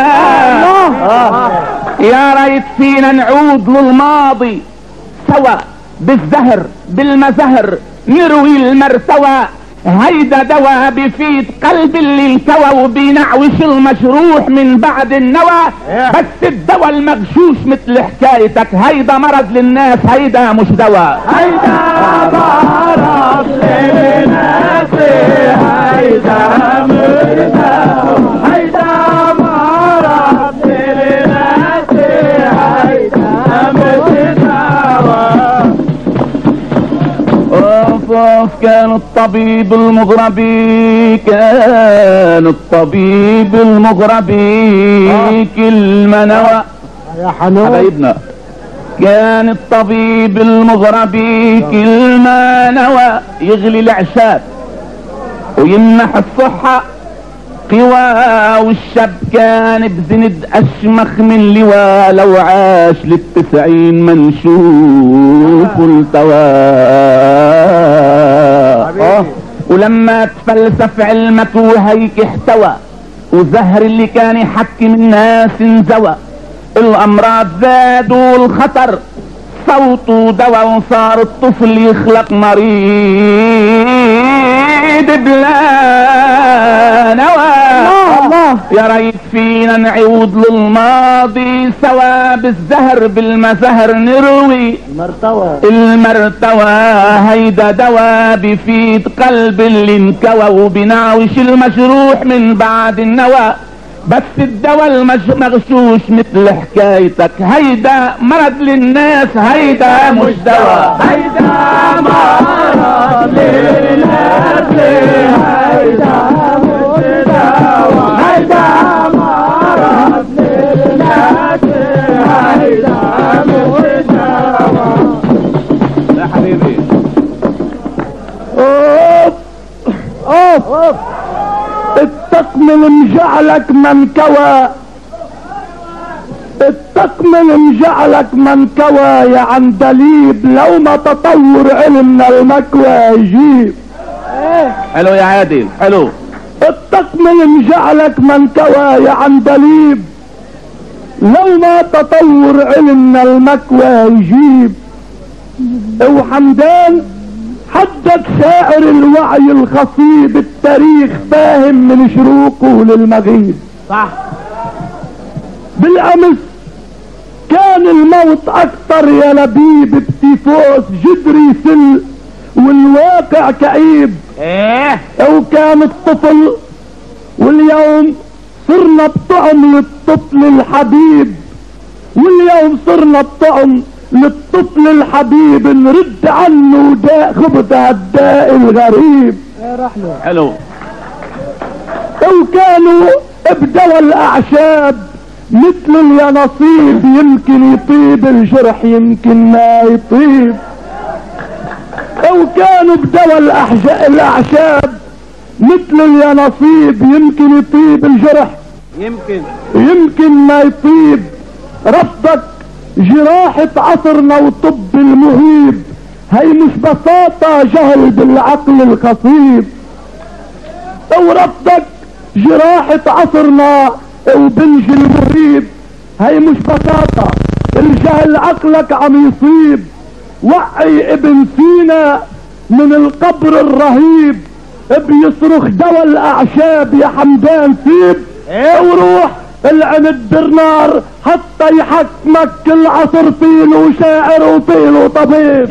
Speaker 1: يا ريت فينا نعود للماضي سوا، بالزهر بالمزهر نروي المرتوى. هيدا دوا بفيد قلب اللي انكوى، وبينعوش المجروح من بعد النوى. بس الدوا المغشوش مثل حكايتك، هيدا مرض للناس، هيدا مش دوا.
Speaker 2: هيدا مرض للناس، هيدا مش دوا. هيدا مرض للناس، هيدا مش دوا.
Speaker 1: كان الطبيب المغربي، كان الطبيب المغربي كلمة نوى.
Speaker 3: يا حنون
Speaker 1: حبايبنا، كان الطبيب المغربي كلمة نوى، يغلي العشاب ويمنح الصحة قوى. والشاب كان بزند اشمخ من لواء، لو عاش لل90 ما نشوف التوى. ولما تفلسف علمك وهيك احتوى، وزهر اللي كان يحكم الناس انزوى. الامراض زادوا والخطر صوته دوا، وصار الطفل يخلق مريض بلا نوى. يا ريت فينا نعود للماضي سوا، بالزهر بالمزهر نروي المرتوى. هيدا دوا بفيد قلب اللي انكوى، وبنعوش المجروح من بعد النوى. بس الدواء المغشوش مثل حكايتك، هيدا مرض للناس، هيدا مش دواء.
Speaker 2: هيدا مرض للناس، هيدا مش دواء. هيدا مرض للناس، هيدا مش دواء.
Speaker 1: يا حبيبي.
Speaker 3: التكمل مجعلك منكوى، التكمل مجعلك منكوى يا عندليب، لو ما تطور علمنا المكوى يجيب.
Speaker 1: حلو يا عادل، حلو.
Speaker 3: التكمل مجعلك منكوى يا عندليب، لو ما تطور علمنا المكوى يجيب. وحمدان حدك شاعر الوعي الخصيب، التاريخ فاهم من شروقه للمغيب.
Speaker 2: صح.
Speaker 3: بالامس كان الموت اكتر يا لبيب، بتيفوس جدري سل والواقع كئيب. وكان الطفل واليوم صرنا بطعم للطفل الحبيب، واليوم صرنا بطعم للطفل الحبيب، نرد عنه داء خبث هالداء الغريب.
Speaker 1: حلو.
Speaker 3: وكانوا بدوا الاعشاب مثل اليانصيب، يمكن يطيب الجرح يمكن ما يطيب. وكانوا بدوا الاعشاب مثل اليانصيب، يمكن يطيب الجرح يمكن ما يطيب. رفضك جراحة عصرنا وطب المهيب، هي مش بساطة جهل بالعقل الخصيب. ورفضك جراحة عصرنا وبنج المهيب، هي مش بساطة الجهل عقلك عم يصيب. وعي ابن سينا من القبر الرهيب، بيصرخ دوا الاعشاب يا حمدان سيب. وروح العند برنار حتى يحكمك كل عصر فيله شاعر وفيله طبيب.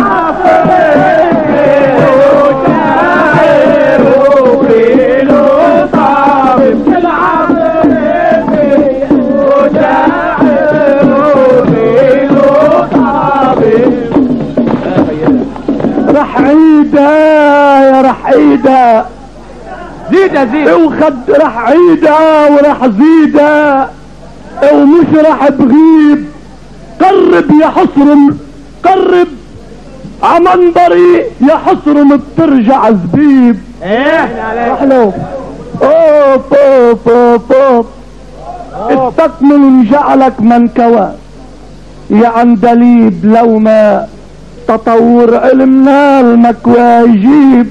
Speaker 3: رح عيدها يا رح عيدها،
Speaker 1: زيدها زيدها
Speaker 3: وخد رح عيدها ورح زيدها، ومش رح بغيب. قرب يا حصرم قرب عمنبري يا حصرم بترجع زبيب. رح له اوف اوف اوف اوف. التكمل مجعلك منكوى يا عندليب، لو ما تطور علمنا المكوى يجيب.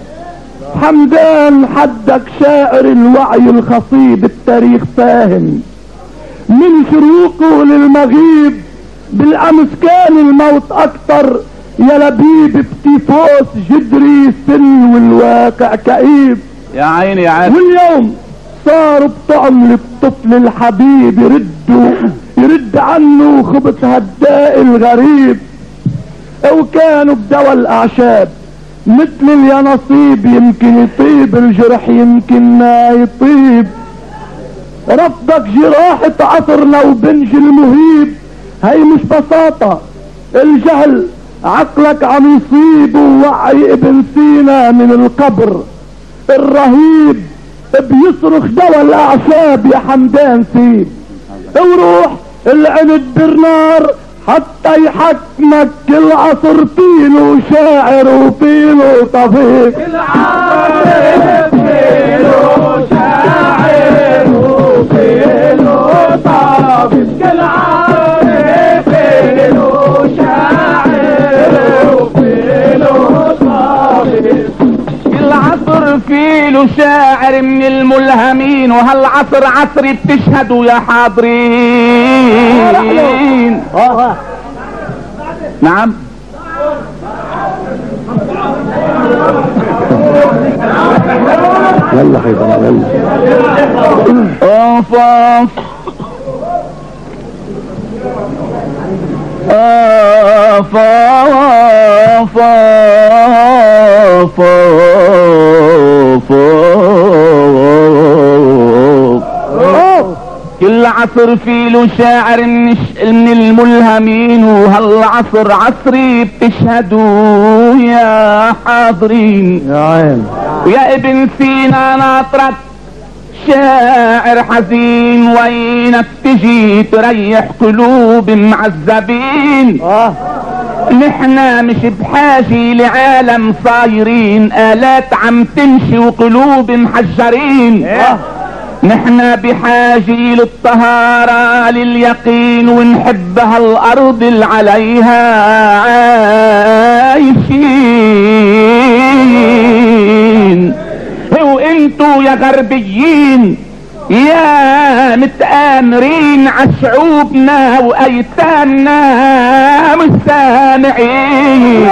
Speaker 3: حمدان حدك شاعر الوعي الخصيب، التاريخ فاهم من شروقه للمغيب. بالامس كان الموت اكتر يا لبيب، بتيفوس جدري سن والواقع كئيب.
Speaker 1: يا عيني يا عادل.
Speaker 3: واليوم صاروا بطعم للطفل الحبيب، يرد عنه خبث هالداء الغريب. وكانوا بدوا الاعشاب مثل اليانصيب، يمكن يطيب الجرح يمكن ما يطيب. رفضك جراحة عصرنا وبنج المهيب، هي مش بساطة الجهل عقلك عم يصيب. ووعي ابن سينا من القبر الرهيب، بيصرخ دوا الاعشاب يا حمدان سيب. وروح العند برنار حتى يحكمك كل عصر فيله شاعر وفيله طبيب.
Speaker 2: كل عصر فيله شاعر وفيله طبيب. كل عصر فيله شاعر وفيله طبيب.
Speaker 1: كل عصر فيله شاعر من الملهمين، وهالعصر عصري بتشهدوا يا حاضرين. نعم.
Speaker 3: يلا حيدر يلا.
Speaker 1: اوف اوف اوف اوف اوف اوف. كل عصر فيله شاعر من الملهمين، وهالعصر عصري بتشهدوا يا حاضرين.
Speaker 3: يا عين.
Speaker 1: ويا ابن سينا ناطرك شاعر حزين، وينك تجي تريح قلوب معذبين. نحنا مش بحاجة لعالم صايرين، آلات عم تمشي وقلوب محجرين. نحنا بحاجة للطهارة لليقين، ونحبها الأرض اللي عليها عايشين. وانتو يا غربيين يا متآمرين عشعوبنا وايتامنا مش سامعين.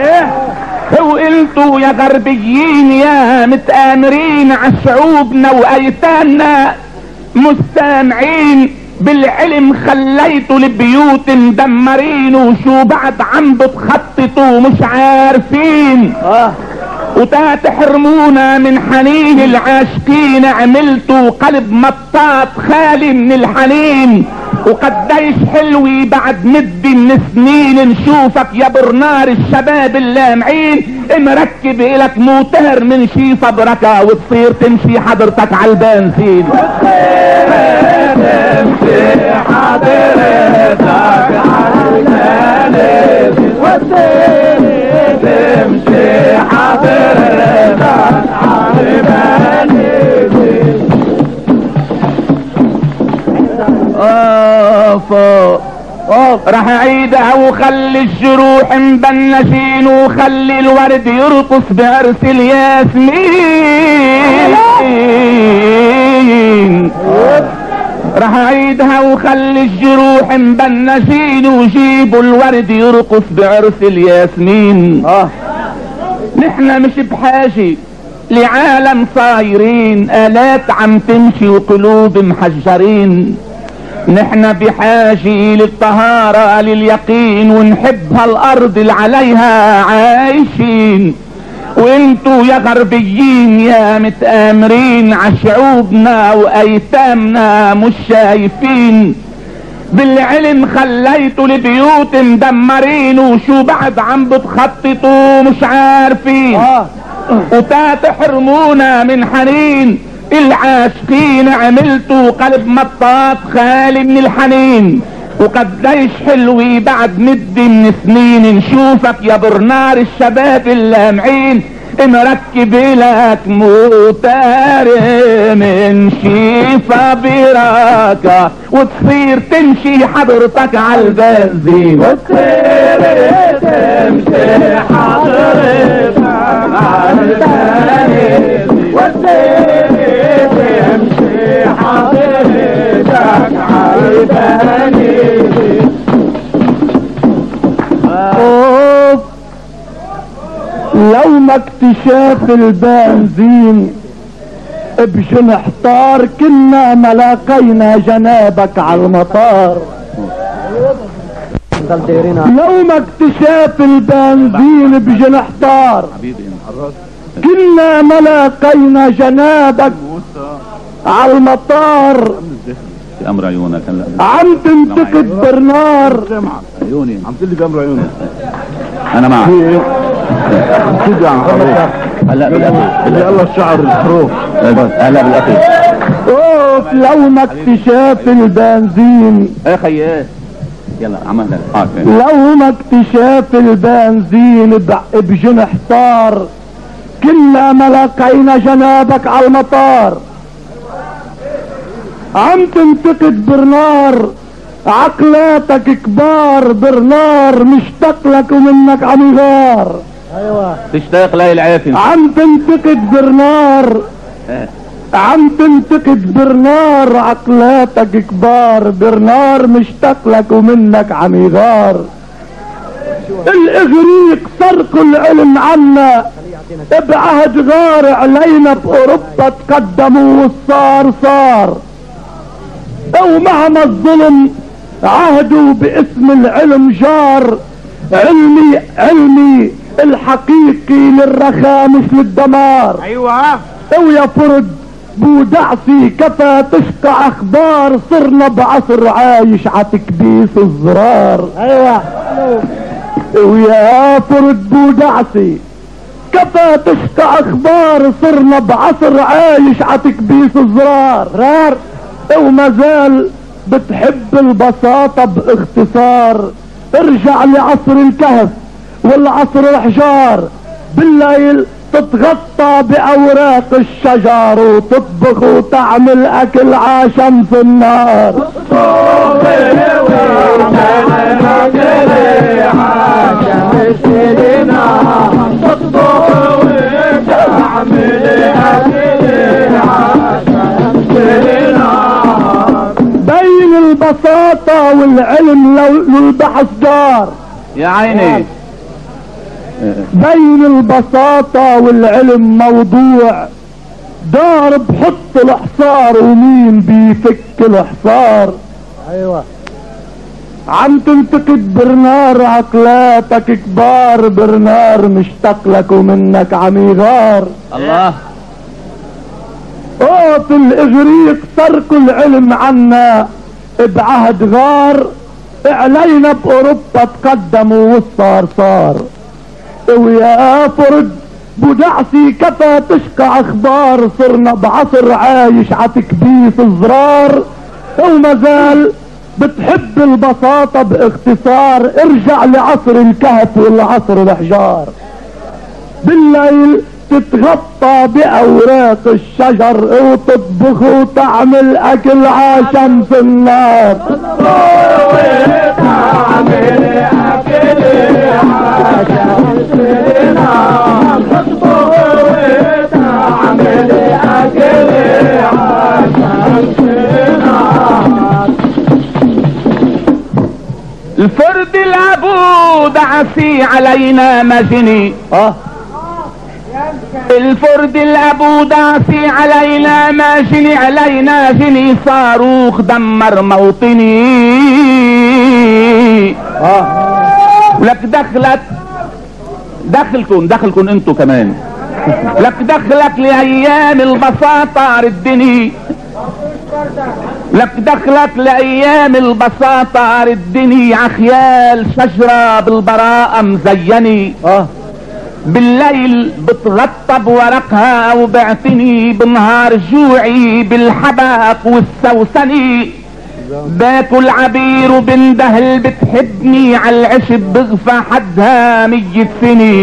Speaker 1: وانتو يا غربيين يا متآمرين عشعوبنا وايتامنا مستمعين. بالعلم خليتوا البيوت مدمرين، وشو بعد عم بتخططوا مش عارفين. وتحرمونا من حنين العاشقين، عملتوا قلب مطاط خالي من الحنين. وقديش حلوي بعد مد من سنين نشوفك يا برنار الشباب اللامعين، مركب الك موتر من شي صبرك وتصير تمشي حضرتك عالبنزين.
Speaker 2: تمشي حضرتك عالبنزين، تمشي حضرتك عالبنزين.
Speaker 1: راح اعيدها وخلي الجروح مبنشين، وخلي الورد يرقص بعرس الياسمين. راح اعيدها وخلي الجروح مبنشين، وجيبوا الورد يرقص بعرس الياسمين. نحنا مش بحاجة لعالم صايرين، آلات عم تمشي وقلوب محجرين. نحنا بحاجة للطهارة لليقين، ونحبها الارض اللي عليها عايشين. وانتو يا غربيين يا متآمرين عشعوبنا وايتامنا مش شايفين. بالعلم خليتوا البيوت مدمرين، وشو بعد عم بتخططوا مش عارفين. وتحرمونا من حنين العاشقين، عملتوا قلب مطاط خالي من الحنين. وقديش حلوي بعد مد من سنين نشوفك يا برنار الشباب اللامعين، مركب لك موتار من شيفا براكة، وتصير تمشي حضرتك عالبنزين.
Speaker 2: وتصير تمشي حضرتك عالبنزين، وتصير تمشي حضرتك عالبنزين.
Speaker 3: يوم اكتشاف البنزين بجنح طار، كنا ملاقينا جنابك عالمطار. يوم اكتشاف البنزين بجنح طار، كنا ملاقينا جنابك عالمطار.
Speaker 1: امر عيونك
Speaker 3: عم تنتقد برنار
Speaker 2: عيوني عم تلي بأمر عيونك.
Speaker 1: انا معك.
Speaker 2: كده عم حروف
Speaker 1: هلا بالاخير
Speaker 2: اللي الله الشعر الحروف.
Speaker 1: هلا بالاخير.
Speaker 3: اوف يوم اكتشاف البنزين.
Speaker 1: ايه خيال يلا عملنا
Speaker 3: يوم اكتشاف البنزين بجنح طار، كنا ملاقينا جنابك عالمطار. عم تنتقد برنار عقلاتك كبار، برنار مشتاق لك ومنك عم يغار.
Speaker 2: ايوه
Speaker 1: تشتاق لي العافية.
Speaker 3: عم تنتقد برنار، عم تنتقد برنار عقلاتك كبار، برنار مشتاق لك ومنك عم يغار. الاغريق سرقوا العلم عنا، بعهد غار علينا باوروبا تقدموا والصار صار. ومهما الظلم عهدوا باسم العلم جار، علمي الحقيقي للرخاء مش للدمار.
Speaker 2: ايوه
Speaker 3: ويا فرد بودعسي كفى تشقى اخبار، صرنا بعصر عايش عتكبيس الزرار.
Speaker 2: ايوه
Speaker 3: ويا فرد بودعسي كفى تشقى اخبار، صرنا بعصر عايش عتكبيس الزرار. وما زال بتحب البساطة باختصار، ارجع لعصر الكهف والعصر الحجار، بالليل تتغطى باوراق الشجر وتطبخ وتعمل اكل عشمس النار. بين البساطة والعلم لو البحث دار.
Speaker 1: يا عيني.
Speaker 3: بين البساطة والعلم موضوع دار بحط الحصار ومين بيفك الحصار.
Speaker 2: ايوه
Speaker 3: عم تنتقد برنار عقلاتك كبار، برنار مشتاق لك ومنك عم يغار.
Speaker 1: الله.
Speaker 3: اوف الاغريق تركوا العلم عنا بعهد غار، علينا باوروبا تقدموا والصار صار. ويا فرد بودعسي كفى تشقى اخبار، صرنا بعصر عايش عتكبيس الزرار، وما زال بتحب البساطة باختصار. ارجع لعصر الكهف والعصر الحجار، بالليل تتغطى باوراق الشجر وتطبخ وتعمل اكل عشمس النار.
Speaker 1: الفرد العبود عسي علينا مجني. الفرد العبود عسي علينا ماجني، علينا جني صاروخ دمر موطني. لك دخلكن انتو كمان. لك دخلك لايام البساطة ردني، لك دخلك لايام البساطة ردني، عخيال شجرة بالبراءة مزيني. بالليل بتغطى بورقها وبعتني، بالنهار جوعي بالحبق والسوسني. باكل عبير وبندهل بتحبني، عالعشب بغفى حدها 100 سنة.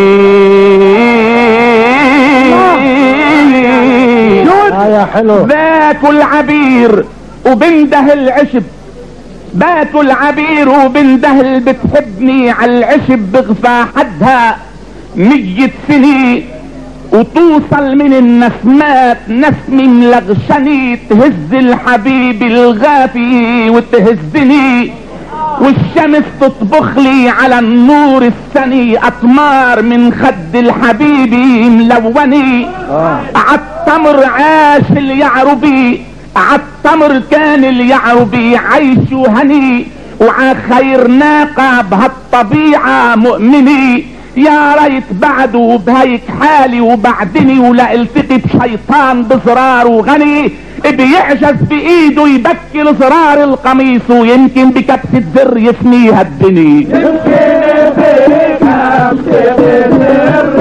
Speaker 2: يا حلو.
Speaker 1: باكل عبير وبندهل عشب، باكل عبير وبندهل بتحبني، عالعشب بغفى حدها 100 سنة. وتوصل من النسمات نسمي ملغشني، تهز الحبيب الغافي وتهزني. والشمس تطبخ لي على النور السني، اطمار من خد الحبيب ملوني. عالتمر عاش اليعربي، عالتمر كان اليعربي عيش هني، وعخير ناقة بهالطبيعة مؤمني. يا ريت بعده بهيك حالي وبعدني، ولا التقي بشيطان بزرار وغني، بيعجز بايده يبكي زرار القميص، ويمكن بكبسة زر يفنيها الدني. يمكن بكبسة زر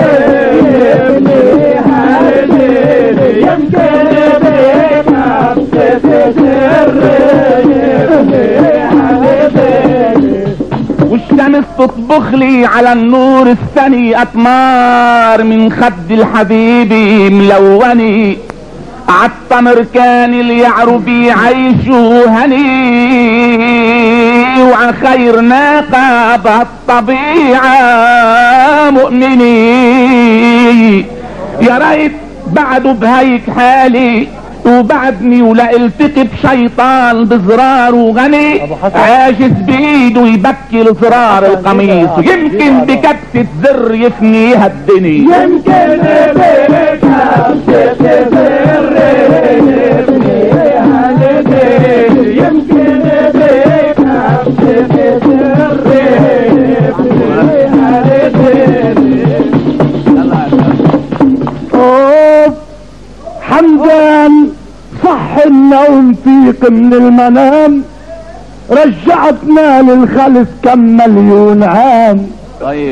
Speaker 1: يفنيها الدني، يمكن بكبسة زر يفنيها الدني. والشمس تطبخ لي على النور الثاني، اطمار من خد الحبيب ملوني. عالتمر كان اليعربي عيشه هني، وعخير ناقة بهالطبيعة مؤمني. يا ريت بعده بهيك حالي وبعدني، ولا التقي بشيطان بزرار وغني، عاجز بايده يبكي لزرار القميص، يمكن بكبسة زر يفنيها الدني. يمكن بكبسة زر يفنيها الدني، يمكن بكبسة زر يفنيها الدني.
Speaker 3: حمدان صح النوم فيك من المنام، رجعتنا للخلف كم مليون عام.
Speaker 1: طيب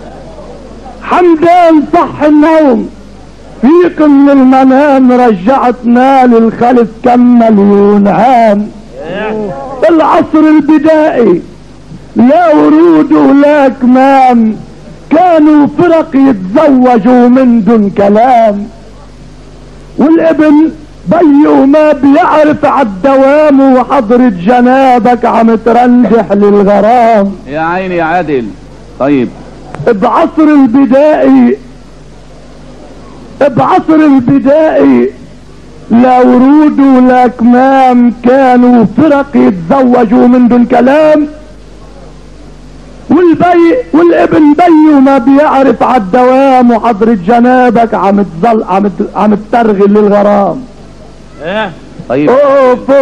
Speaker 3: حمدان صح النوم فيك من المنام، رجعتنا للخلف كم مليون عام. العصر البدائي لا ورود ولا كمام، كانوا فرق يتزوجوا من دون كلام. والابن بيه ما بيعرف عالدوام، وحضرة جنابك عم ترنجح للغرام.
Speaker 1: يا عيني يا عادل. طيب
Speaker 3: بعصر البدائي لا ورود ولا كمام، كانوا فرق يتزوجوا من دون كلام. والابن بيه ما بيعرف عالدوام، وحضرة جنابك عم ترغي للغرام.
Speaker 1: طيب
Speaker 3: اوف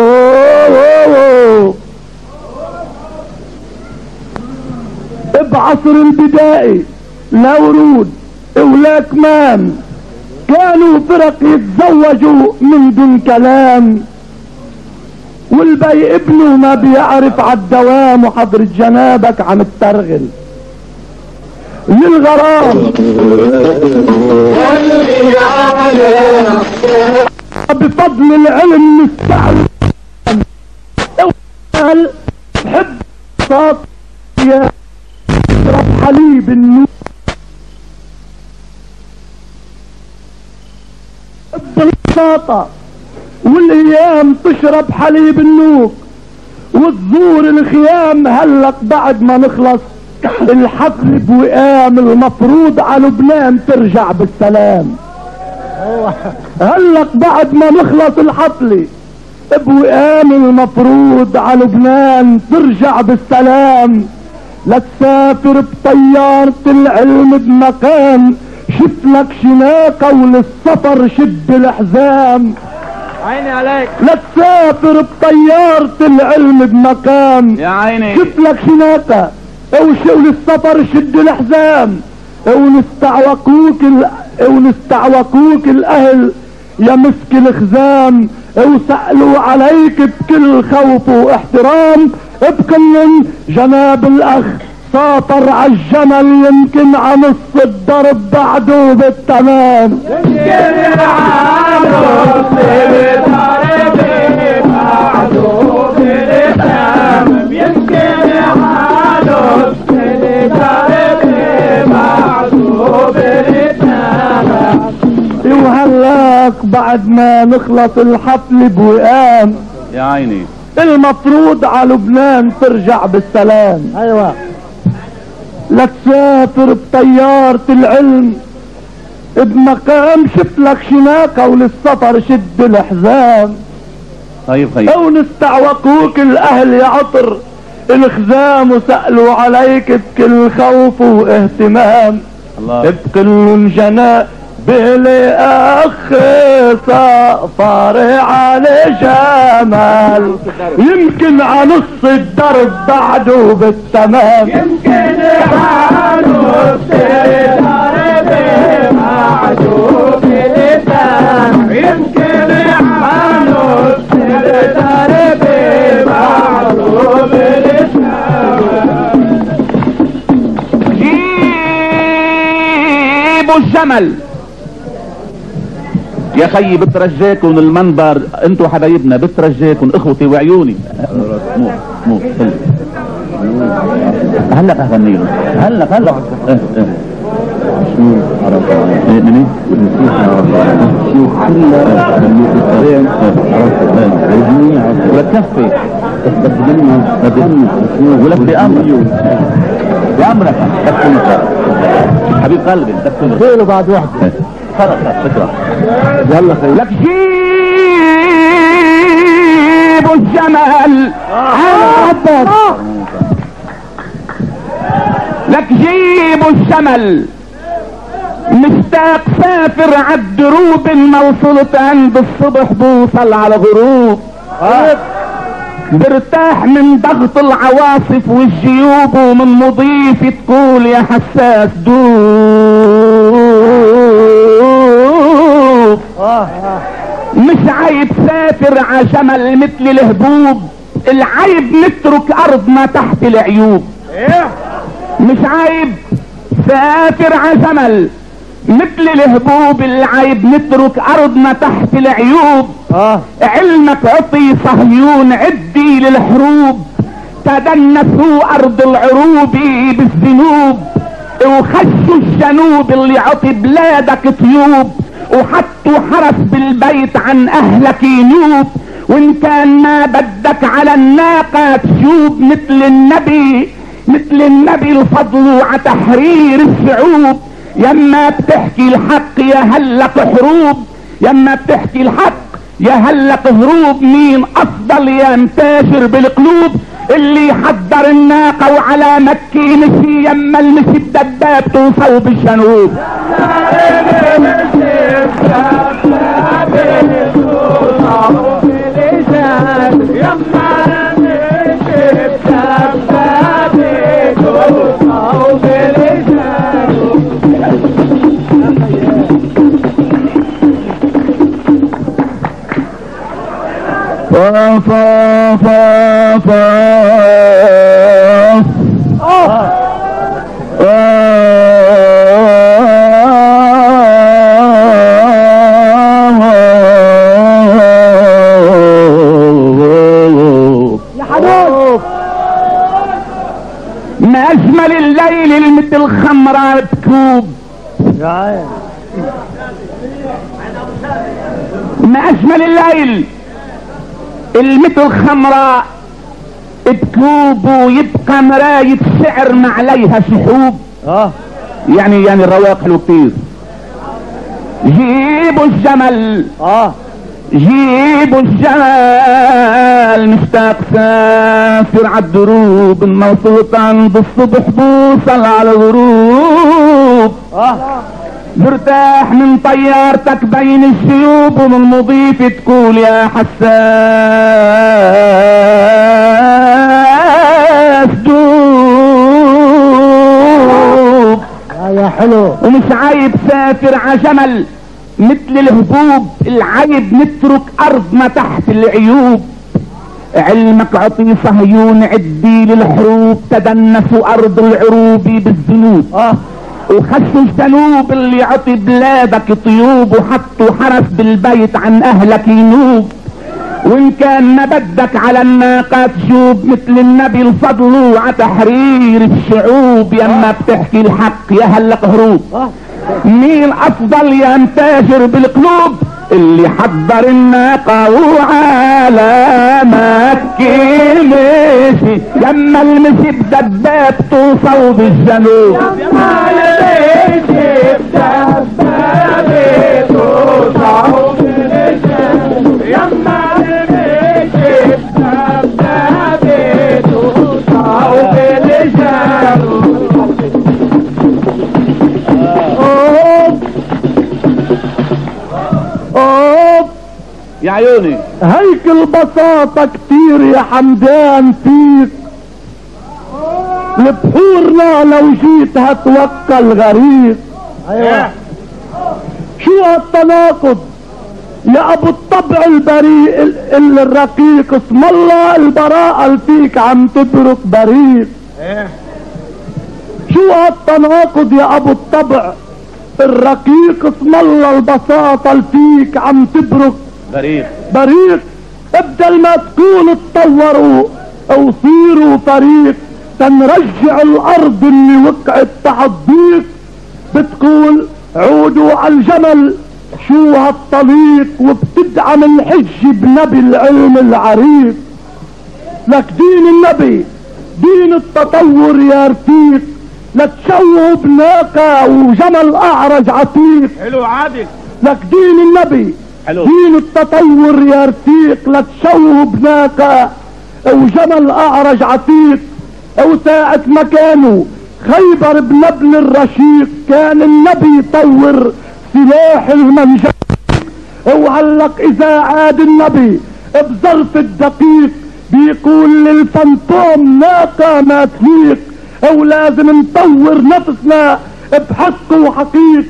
Speaker 3: بعصر البدائي لا ورود ولا كمام، كانوا فرق يتزوجوا من دون كلام. والبي ابنه ما بيعرف عالدوام، وحضرة جنابك عم ترغل للغرام. بفضل العلم نستعلم حب صوت يشرب حليب النور، بالبساطة والايام تشرب حليب النوك، وتزور الخيام هلق بعد ما نخلص الحفل بوئام. المفروض على لبنان ترجع بالسلام. هلق بعد ما نخلص الحفل بوئام، المفروض على لبنان ترجع بالسلام. لا تسافر بطيارة العلم بمكان، شف لك شناقة وللسفر شد الحزام.
Speaker 2: عيني عليك.
Speaker 3: لا تسافر بطيارة العلم بمكان،
Speaker 1: يا عيني
Speaker 3: شف لك شناقة وللسفر شد الحزام. ونستعوكوك الاهل يا مسك الخزام، وسألوا عليك بكل خوف واحترام. بكل جناب الاخ سافر عالجمل، يمكن عنص الضرب بعده بالتمام. وهلاك بعد ما نخلص الحفل بوئام،
Speaker 1: يا عيني
Speaker 3: المفروض على لبنان ترجع بالسلام.
Speaker 2: ايوه.
Speaker 3: لا تسافر بطيارة العلم بمقام، شف لك شناقة وللسفر شد الحزام.
Speaker 1: طيب خير.
Speaker 3: او نستعوقوك الاهل يا عطر الخزام، وسألوا عليك بكل خوف واهتمام.
Speaker 1: الله.
Speaker 3: بكل جناب بلي اخ صفر على جمال، يمكن عنص الدرب بعده بالتمام.
Speaker 2: يمكن عنص الدرب بعده بالتمام. يمكن عنص الدرب بعده بالتمام.
Speaker 1: جيبوا الجمل يا خيي، بترجاكم المنبر، انتوا حبايبنا، بترجاكم اخوتي وعيوني. مو هلق اغني له، هلق منين؟ ولا تكفي ولا بأمرك حبيب قلبي
Speaker 3: خير بعد واحدة.
Speaker 1: خلاص فكرة.
Speaker 3: يلا خير.
Speaker 1: لك جيبوا الجمل، لك جيبوا الجمل، مشتاق سافر عالدروب، ما وصلت عند الصبح بوصل على غروب. برتاح من ضغط العواصف والجيوب، ومن مضيف تقول يا حساس دوب. مش عيب سافر عجمل مثل الهبوب، العيب نترك ارضنا تحت العيوب. مش عيب سافر عجمل مثل الهبوب، العيب نترك ارضنا تحت العيوب. علمك عطي صهيون عدي للحروب، تدنسوا ارض العروب بالذنوب، وخشوا الجنوب اللي عطي بلادك طيوب، وحطوا حرس بالبيت عن اهلك ينوب. وان كان ما بدك على الناقة تشوب مثل النبي الفضل عتحرير الشعوب. يما بتحكي الحق يا هلك حروب، يما بتحكي الحق يا هلك هروب. مين افضل يا متاجر بالقلوب؟ اللي حضر الناقة وعلى مكي مشي، يما المشي بدباب توصل بالجنوب. ما اجمل الليل المثل الخمرة بكوب، ما اجمل الليل المثل خمرة بكوب، ويبقى مراية شعر ما عليها شحوب. يعني الرواق حلو كتير. جيبوا الجمل جيبوا الجمل، مشتاق سافر عالدروب، الموصوط عند الصبح بوصل على الغروب. برتاح من طيارتك بين الشيوب، ومن مضيف تقول يا حساس دوب.
Speaker 3: يا حلو.
Speaker 1: ومش عايب سافر عجمل مثل الهبوب، العيب نترك ارض ما تحت العيوب. علمك عطي صهيون عدي للحروب، تدنسوا ارض العروب بالذنوب. وخشوا الجنوب اللي عطي بلادك طيوب، وحطوا حرس بالبيت عن اهلك ينوب. وان كان ما بدك على الناقة تشوب، مثل النبي الفضل عتحرير الشعوب. يما بتحكي الحق يا هلك هروب. مين افضل يا متاجر بالقلوب؟ اللي حضر الناقة وعلى مكي مشي، يما المشي بدباب توصل بالجنوب. يما المشي بدباب توصل بالجنوب، يما المشي بدباب توصل بالجنوب. يا عيوني
Speaker 3: هيك البساطة كتير يا حمدان فيك، البحورنا لو جيت هتوكل غريق. ايوه شو هالتناقض يا ابو الطبع البريء الرقيق، اسم الله البراءة اللي فيك عم تبرك بريق. شو هالتناقض يا ابو الطبع الرقيق، اسم الله البساطة اللي فيك عم تبرك بريق. بدل ما تكونوا تطوروا او صيروا فريق، تنرجع الارض اللي وقعت تحت ضيق. بتقول عودوا على الجمل شو هالطليق، وبتدعم الحج بنبي العلم العريق. لك دين النبي دين التطور يا رفيق، لتشوه بناقة وجمل اعرج عتيق.
Speaker 2: حلو عادل.
Speaker 3: لك دين النبي حلو. دين التطور يا رفيق، لتشوه بناقة وجمل اعرج عتيق. وساعة ما كانوا خيبر بنبل الرشيق، كان النبي يطور سلاح المنجنيق. وهلق اذا عاد النبي بظرف الدقيق، بيقول للفنطوم ناقة ما تليق. ولازم نطور نفسنا بحق وحقيق،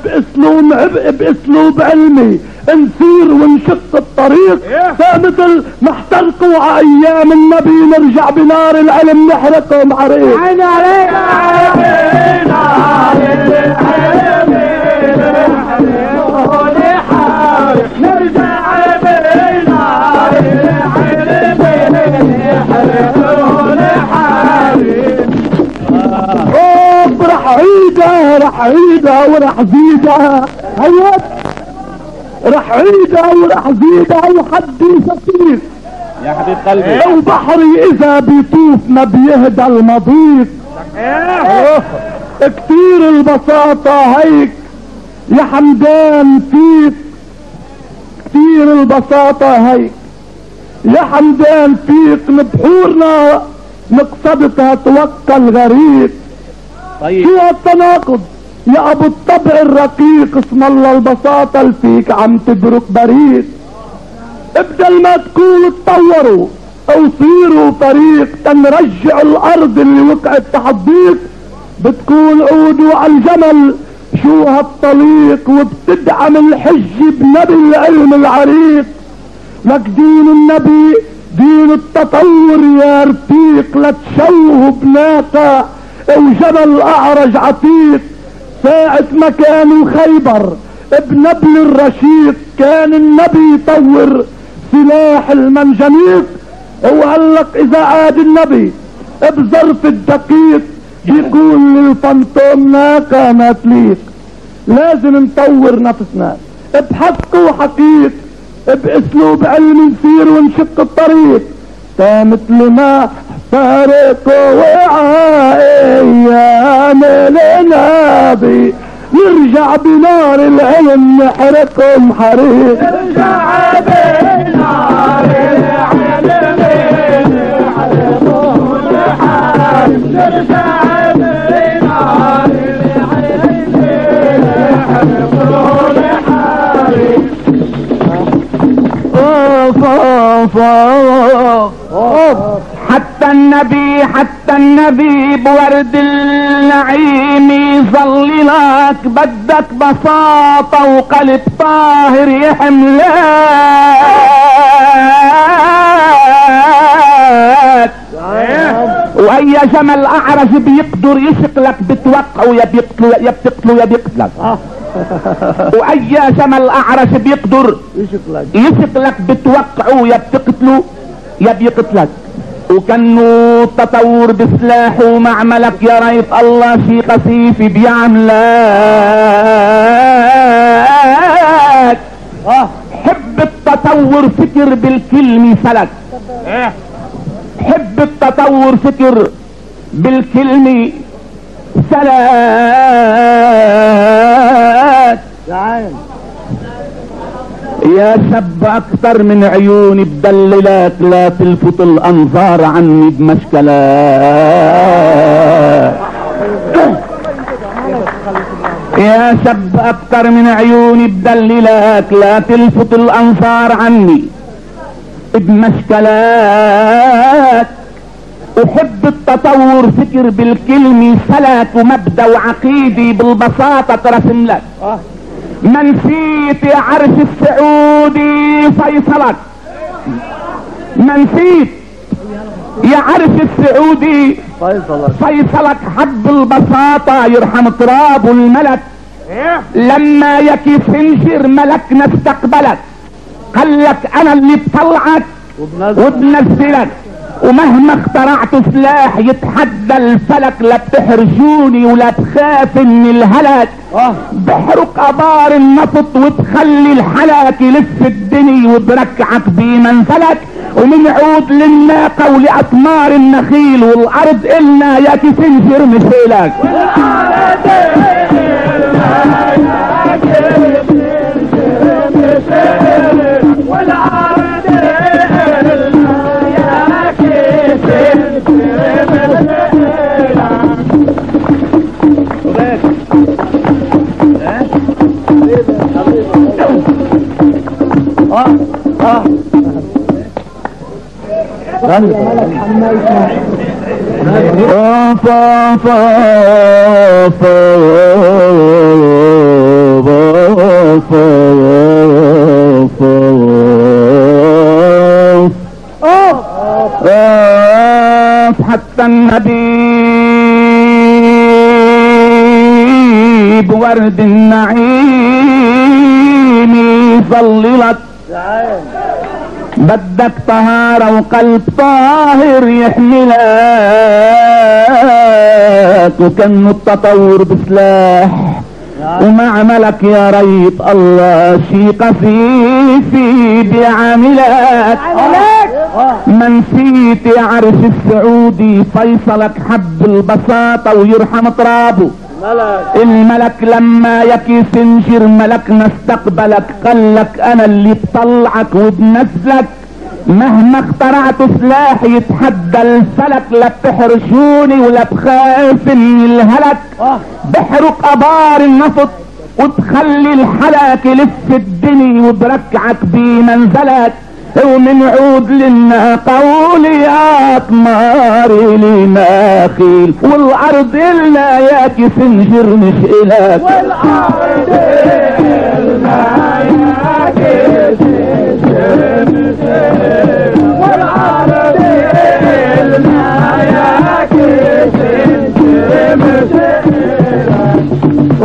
Speaker 3: باسلوب علمي نسير ونشق الطريق. مثل ما احترقوا على ايام النبي، نرجع بنار العلم نحرقهم عريق. عين عليك نرجع بنار العلم نحرقهم رح عيدها ورح زيدها، هيا رح عيدها ورح زيدها وحدي سفير
Speaker 1: يا حبيب قلبي.
Speaker 3: وبحري اذا بيطوف ما بيهدى المضيق. كتير البساطة هيك يا حمدان فيك، كتير البساطة هيك يا حمدان فيك، بحورنا مقصدتها توكل غريق.
Speaker 1: طيب
Speaker 3: شو هالتناقض يا ابو الطبع الرقيق، اسم الله البساطة اللي فيك عم تبرك بريق. بدل ما تكونوا تطوروا او صيروا فريق تنرجع الارض اللي وقعت تحت ضيق، بتكون عودوا على الجمل شو هالطليق، وبتدعم الحج بنبي العلم العريق. لك دين النبي دين التطور يا رفيق، لا تشوه بناقة وجبل اعرج عتيق. ساعة ما كانوا خيبر بنبل الرشيق كان النبي يطور سلاح المنجنيق. وقال لك اذا عاد النبي بظرف الدقيق بيقول للفانتوم ناقة ما تليق. لازم نطور نفسنا بحق وحقيق، باسلوب علم نسير ونشق الطريق. مثل ما فارق وعايام النبي نرجع بنار العلم نحرقهم حريق.
Speaker 2: نرجع بنار العلم نحرقهم حريق. نرجع بنار العلم نحرقهم حريق.
Speaker 1: حتى النبي بورد النعيم يظللك، بدك بساطة وقلب طاهر يحملك. واي جمل اعرج بيقدر يشقلك بتوقعه يا بيقتله يا بتقتله يا بيقتلك. واي جمل اعرج بيقدر يشقلك بتوقعه يا بتقتله يا بيقتلك. وكانوا تطور بسلاح ومعملك يا ريت الله شي قصيف بيعملك. حب التطور فكر بالكلمة سلك، حب التطور فكر بالكلمة سلك. يا شاب اكتر من عيوني بدللك، لا تلفت الانظار عني بمشكلات. يا شاب اكتر من عيوني بدللك، لا تلفت الانظار عني بمشكلات. احب التطور فكر بالكلمة سلك، ومبدأ وعقيدي بالبساطة ترسم لك. ما نسيت يا عرش السعودي فيصلك، ما نسيت يا عرش السعودي فيصلك. حب البساطة يرحم تراب الملك، لما يكي سنجر ملكنا استقبلك. قال لك انا اللي بطلعك وبنزلك، ومهما اخترعت سلاح يتحدى الفلك. لا بتحرجوني ولا تخاف من الهلك، بحرق ابار النفط وتخلي الحلك يلف الدنيا وبركعك بمنزلك. ومن عود للناقة ولأثمار النخيل والارض إلنا يا كسنجر مثيلك. حتى النبي بورد النعيم يظللك، بدك طهارة وقلب طاهر يحملك. ملك وكانه التطور بسلاح ومع ملك يا ريت الله شي قفيفي بعاملك ما نسيت يا عرش السعودي فيصلك حب البساطة ويرحم ترابه الملك لما يكي سنجر ملكنا استقبلك قالك انا اللي بطلعك وبنزلك مهما اخترعت سلاح يتحدى الفلك لا بتحرشوني ولا بخاف من الهلك بحرق ابار النفط وتخلي الحلك يلف الدنيا وبركعك بمنزلك ومن عود لنا قولي يا قماري لناخيل والارض الا ياكي سنجر مش الك
Speaker 2: والارض الا ياكي سنجر مش الك والارض الا ياكي سنجر مش الك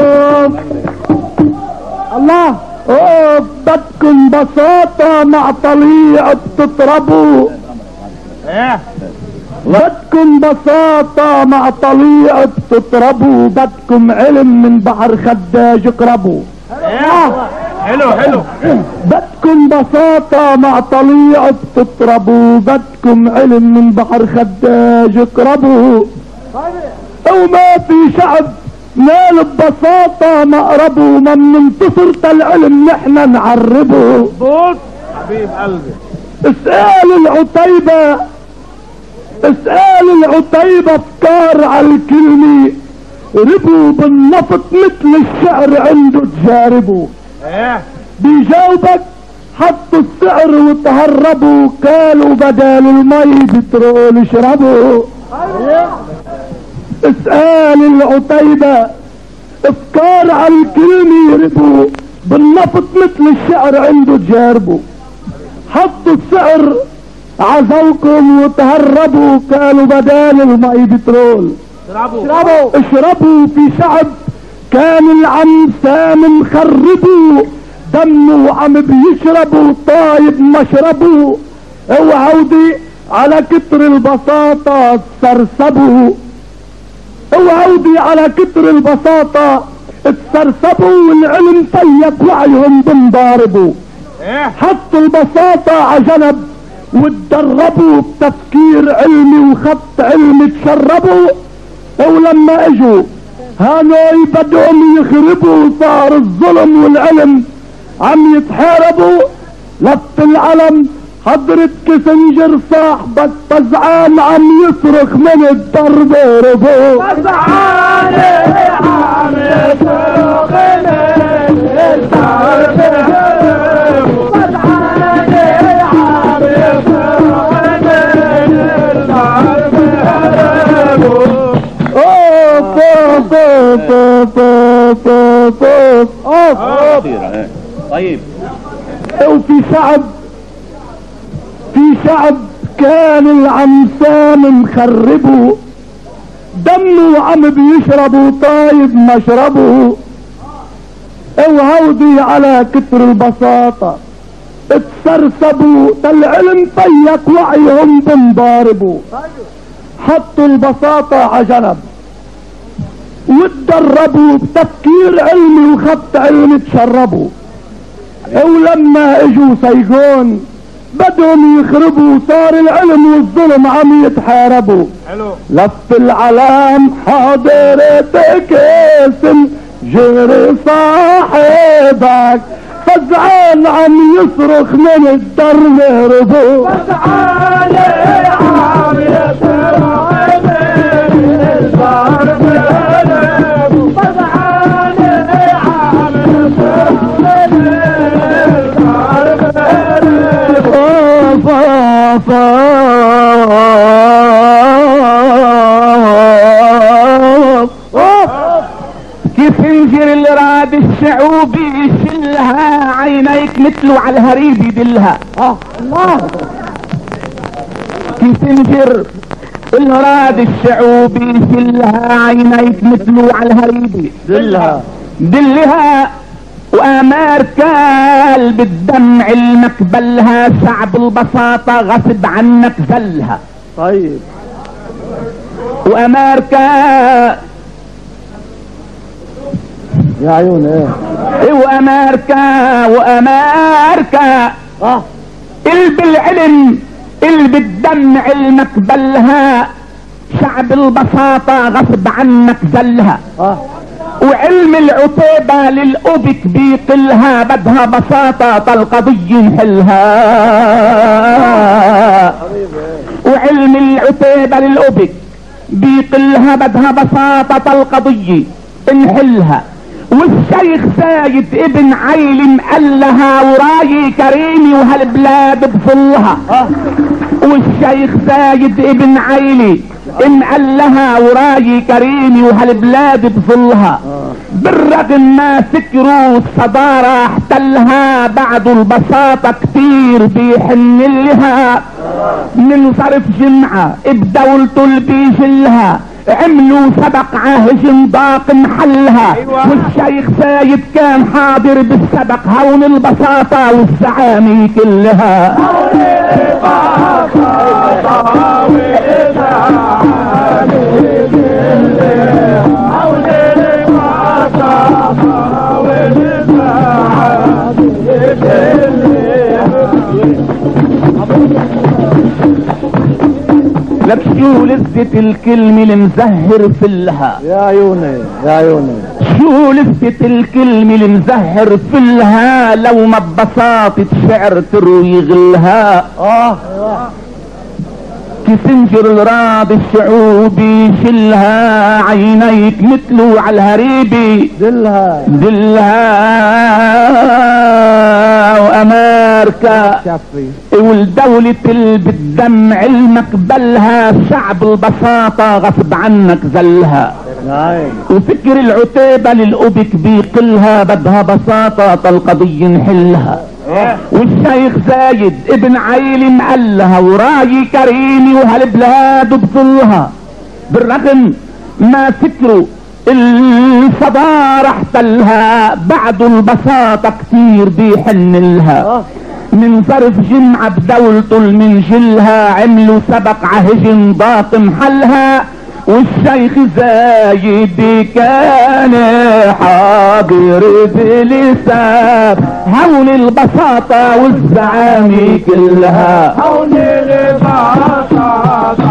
Speaker 3: الله بدكم بساطة مع طليع بتطربوا بدكم بساطة مع طليع بتطربوا بدكم علم من بحر خداج اقربوا
Speaker 2: حلو
Speaker 3: بدكم بساطة مع طليع بتطربوا بدكم علم من بحر خداج اقربوا وما في شعب نال ببساطة مقربه ما مننتصر العلم نحن نعربه
Speaker 2: بص حبيب قلبي
Speaker 3: اسأل العتيبة افكار على الكلمة ربوا بالنفط مثل الشعر عنده تجاربه بيجاوبك حطوا السعر وتهربوا قالوا بدال المي بترول اشربوا اسأل العتيبة افكار على الكلمة يربوا بالنفط مثل الشعر عنده تجاربه حطوا السعر عزوكم وتهربوا قالوا بدال المي بترول اشربوا في شعب كان العم سام مخربوا دمه وعم بيشربوا طايب مشربوا اوعودي على كتر البساطة تسرسبوا اوعودي على كتر البساطة تسرسبوا والعلم طيب وعيهم بنضاربوا حطوا البساطة عجنب وتدربوا بتفكير علمي وخط علمي تشربوا ولما اجوا هانوي بدهم يخربوا صار الظلم والعلم عم يتحاربوا لف العلم حضرة كسنجر صاحبك فزعان عم يصرخ من الضرب ربو
Speaker 2: فزعان عم يصرخ من الضرب ربو فزعان عم يصرخ من الضرب ربو
Speaker 1: طيب
Speaker 3: وفي شعب كان العمسان مخربه دمه وعم بيشربوا طايب مشربه وهودي على كتر البساطة اتسرسبوا العلم طيق وعيهم بنضاربوا حطوا البساطة عجنب وتدربوا بتفكير علمي وخط علمي تشربوا ولما اجوا سيجون بدهم يخربوا صار العلم والظلم عم يتحاربوا لف العلام حاضرتك اسم جري صاحبك فزعان عم يصرخ من الدرب ربو
Speaker 2: فزعان عم يصرخ من الدرب ربو فزعان عم يصرخ من الدرب
Speaker 1: كيف ينجر الراد الشعوبي يشلها عينيك مثله على الهريب يدلها
Speaker 3: الله
Speaker 1: كيف ينجر الراد الشعوبي يشلها عينيك مثله على الهريب دلها وامار كال بالدمع المكبلها شعب البساطة غصب عنك زلها
Speaker 3: طيب
Speaker 1: وامريكا
Speaker 3: يا عيون ايه
Speaker 1: وامريكا اللي بالعلم اللي بالدم علمك بلها، شعب البساطة غصب عنك زلها. وعلم العتيبة للأوبك بيقلها، بدها بساطة القضية نحلها. وعلم العتيبة للأوبك بيقلها، بدها بساطة القضية نحلها. والشيخ زايد ابن عيلم قال لها وراي كريمي وهالبلاد بظلها. والشيخ زايد ابن عيلي ان قال لها وراي كريمي وهالبلاد بظلها. بالرغم ما فكروا الصدارة احتلها، بعد البساطة كتير بيحن لها. من صرف جمعة بدولته اللي بيجلها، عملوا سبق عهجم ضاق محلها. والشيخ زايد كان حاضر بالسبق، هون البساطة والزعامي كلها. لك شو لذة الكلمة المزهر فلها.
Speaker 3: يا عيوني يا عيوني
Speaker 1: شو لذة الكلمة المزهر فلها، لو ما ببساطة شعر تروي غلها. كسنجر الراضي الشعوبي شلها، عينيك مثلو على الهريبي
Speaker 3: دلها
Speaker 1: وامريكا والدولة اللي بالدم علمك بلها، شعب البساطة غصب عنك زلها. وفكر العتيبة للأوبك بيقلها، بدها بساطة القضية نحلها. والشيخ زايد ابن عيلم قال لها وراي كريمي وهالبلاد بظلها. بالرغم ما فكروا الصدارة احتلها، بعد البساطة كتير بيحن لها. من ظرف جمعة بدولته المنجلها، عملوا سبق عهجم ضاق محلها. والشيخ زايد كان حاضر بلسان، هون البساطة والزعامي كلها.
Speaker 2: هون البساطة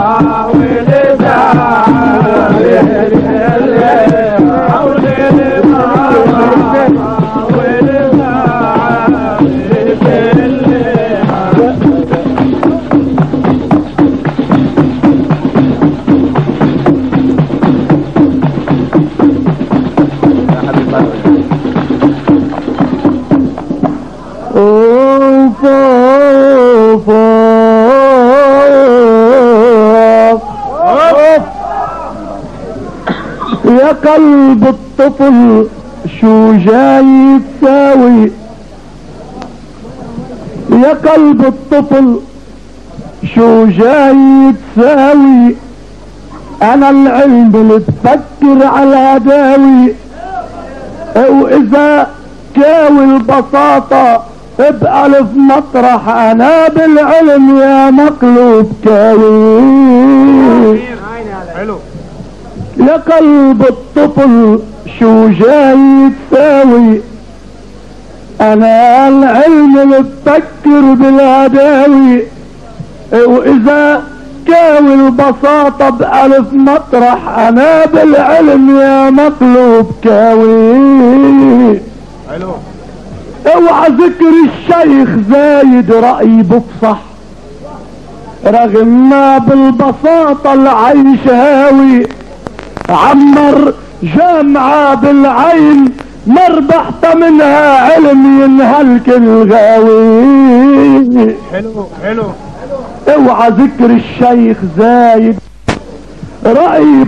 Speaker 3: يا قلب الطفل شو جاي تساوي، يا قلب الطفل شو جاي تساوي. انا العلم اللي بفكر على داوي، واذا كاوي البساطة بألف مطرح، انا بالعلم يا مقلوب كاوي. يا قلب الطفل شو جاي تساوي، انا العلم اللي بفكر بالهداوي، واذا كاوي البساطة بألف مطرح، انا بالعلم يا مقلوب كاوي. اوعى ذكر الشيخ زايد رأي بفصح، رغم ما بالبساطة العيش هاوي. عمر جامعة بالعين مربحت منها علم ينهل كل غاوي.
Speaker 2: حلو
Speaker 3: اوعى ذكر الشيخ زايد رأي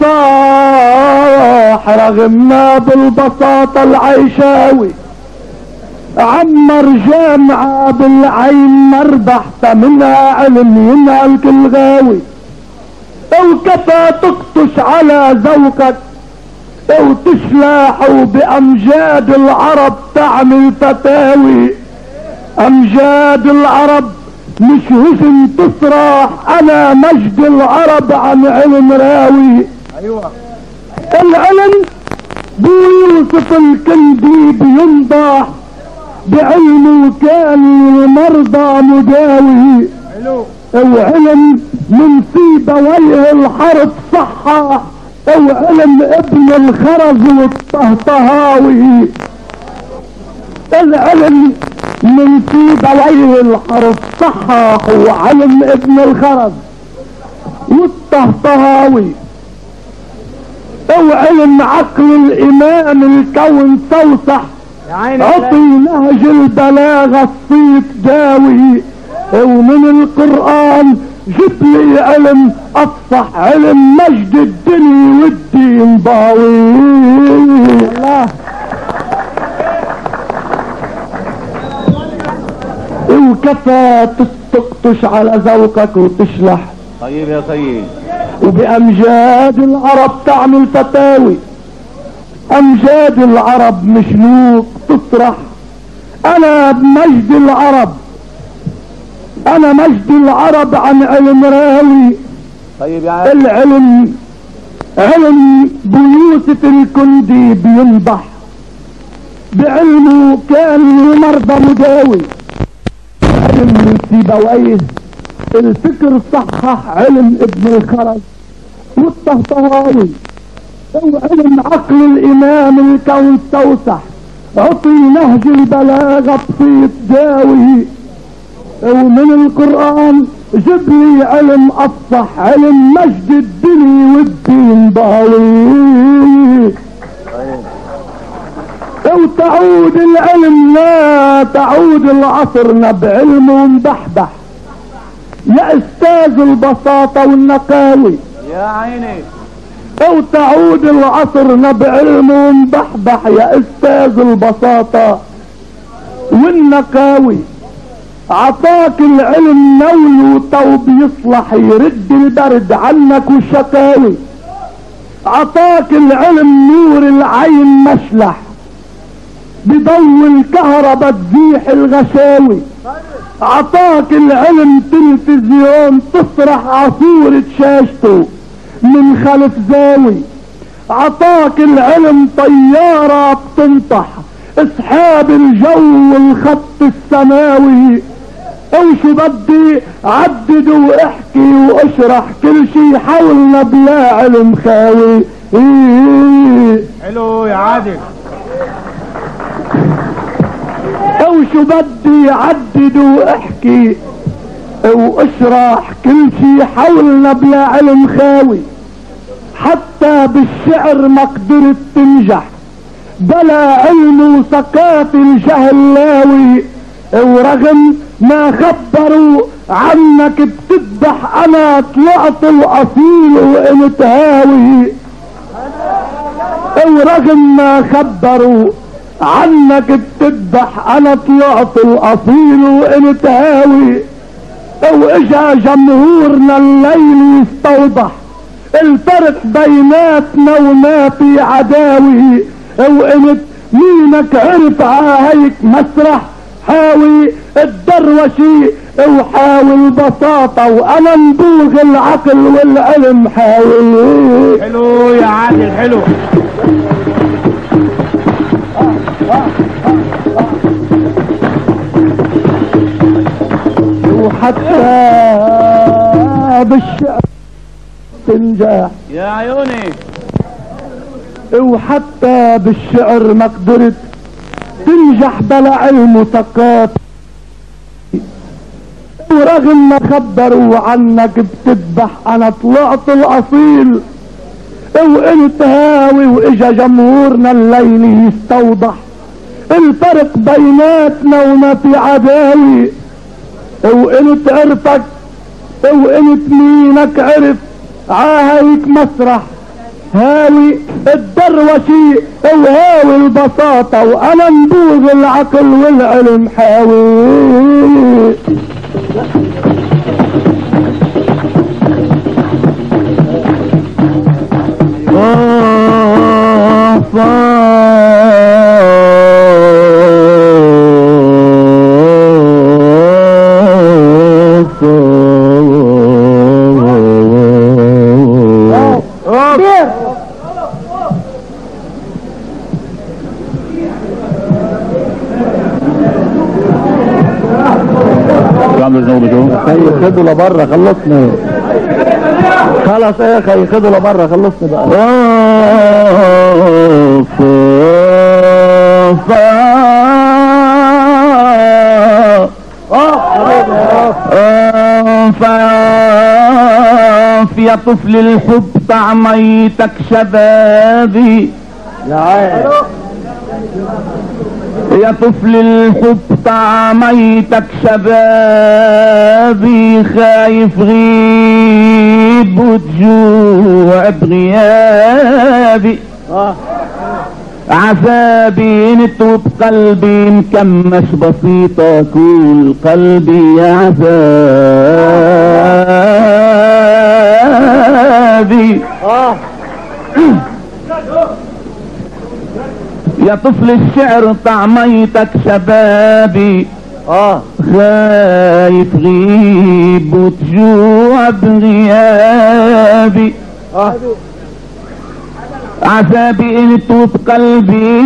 Speaker 3: بفصاح، رغم ما بالبساطة العيشاوي. عمر جامعة بالعين مربحت منها علم ينهل كل غاوي. او كفى تقطش على ذوقك، او تشلاح بامجاد العرب تعمل فتاوي. امجاد العرب مش وزن تصرح، انا مجد العرب عن علم راوي.
Speaker 2: ايوه
Speaker 3: العلم بو يوسف الكندي بينضح، بعلمه كان المرضى مداوي.
Speaker 2: حلو
Speaker 3: وعلم من سيبويه الحرب صحح، وعلم ابن الخرز والطهطهاوي. العلم من سيبويه الحرب صحح، وعلم ابن الخرز والطهطهاوي. وعلم عقل الامام الكون توسح، عطي نهج البلاغة الصيت داوي. ومن القرآن جب لي علم افصح، علم مجد الدنيا والدين ضاوي. الله وكفى تستقطش على ذوقك وتشلح.
Speaker 2: طيب يا طيب.
Speaker 3: وبأمجاد العرب تعمل فتاوي، أمجاد العرب مشنوق تطرح. أنا بمجد العرب، أنا مجد العرب عن علم راوي.
Speaker 2: طيب يا عم.
Speaker 3: العلم علم بيوسف الكندي بينضح، بعلمه كان المرضى مداوي. علم سيبويه الفكر صحح، علم ابن الخرز والطهطهاوي. وعلم عقل الامام الكون توسح، عطي نهج البلاغة بصيت داوي. ومن القرآن جب لي علم افصح، علم مجد الدنيا والدين ضاوي. وتعود العلم لا تعود العصر بعلمه مبحبح، يا استاذ البساطة والنقاوي.
Speaker 2: يا عيني.
Speaker 3: وتعود العصر بعلمه مبحبح، يا استاذ البساطة والنقاوي. عطاك العلم نول وتو بيصلح، يرد البرد عنك والشكاوي. عطاك العلم نور العين مشلح، بضوء الكهرباء تزيح الغشاوي. عطاك العلم تلفزيون تصرح عصورة شاشته من خلف زاوي. عطاك العلم طيارة بتنطح اسحاب الجو والخط السماوي. وشو بدي عدد واحكي واشرح، كل شي حولنا بلا علم خاوي.
Speaker 2: حلو يا عادل.
Speaker 3: وشو بدي عدد واحكي واشرح، كل شي حولنا بلا علم خاوي. حتى بالشعر ما قدرت تنجح، بلا علم وثقافة الجهل لاوي. ورغم ما خبروا عنك بتذبح، انا طلعت الاصيل وانت هاوي. ورغم ما خبروا عنك بتذبح، انا طلعت الاصيل وانت هاوي. واجا جمهورنا الليل يستوضح الفرق بيناتنا وما في عداوي. وانت مينك عرف هيك مسرح، حاوي الدروشي وحاول بساطة، وانا نبوغ العقل والعلم حاوي.
Speaker 2: حلو يا عادل حلو.
Speaker 3: وحتى بالشعر تنجح
Speaker 2: يا عيوني.
Speaker 3: وحتى بالشعر ما قدرت تنجح بلا علم وثقافة. ورغم ما خبروا عنك بتذبح، انا طلعت الاصيل وانت هاوي. واجا جمهورنا الليل يستوضح الفرق بيناتنا وما في عداوي. وانت عرفك وانت مينك عرف عاهيك مسرح، هاوي الدروشي وهاوي البساطة، وانا نبوغ العقل والعلم حاوي. خدوا لبره خلصنا. خلاص يا اخي خدوا لبره خلصنا بقى.
Speaker 1: يا طفل الحب طعميتك شبابي
Speaker 3: يا عين.
Speaker 1: يا طفل الحب طعميتك شبابي خايف غيب وتجوع بغيابي عذابي نتوب قلبي مكمش بسيطة كل قلبي يا عذابي يا طفل الشعر طعميتك شبابي خايف غيب وتجوع بغيابي عذابي انتو بقلبي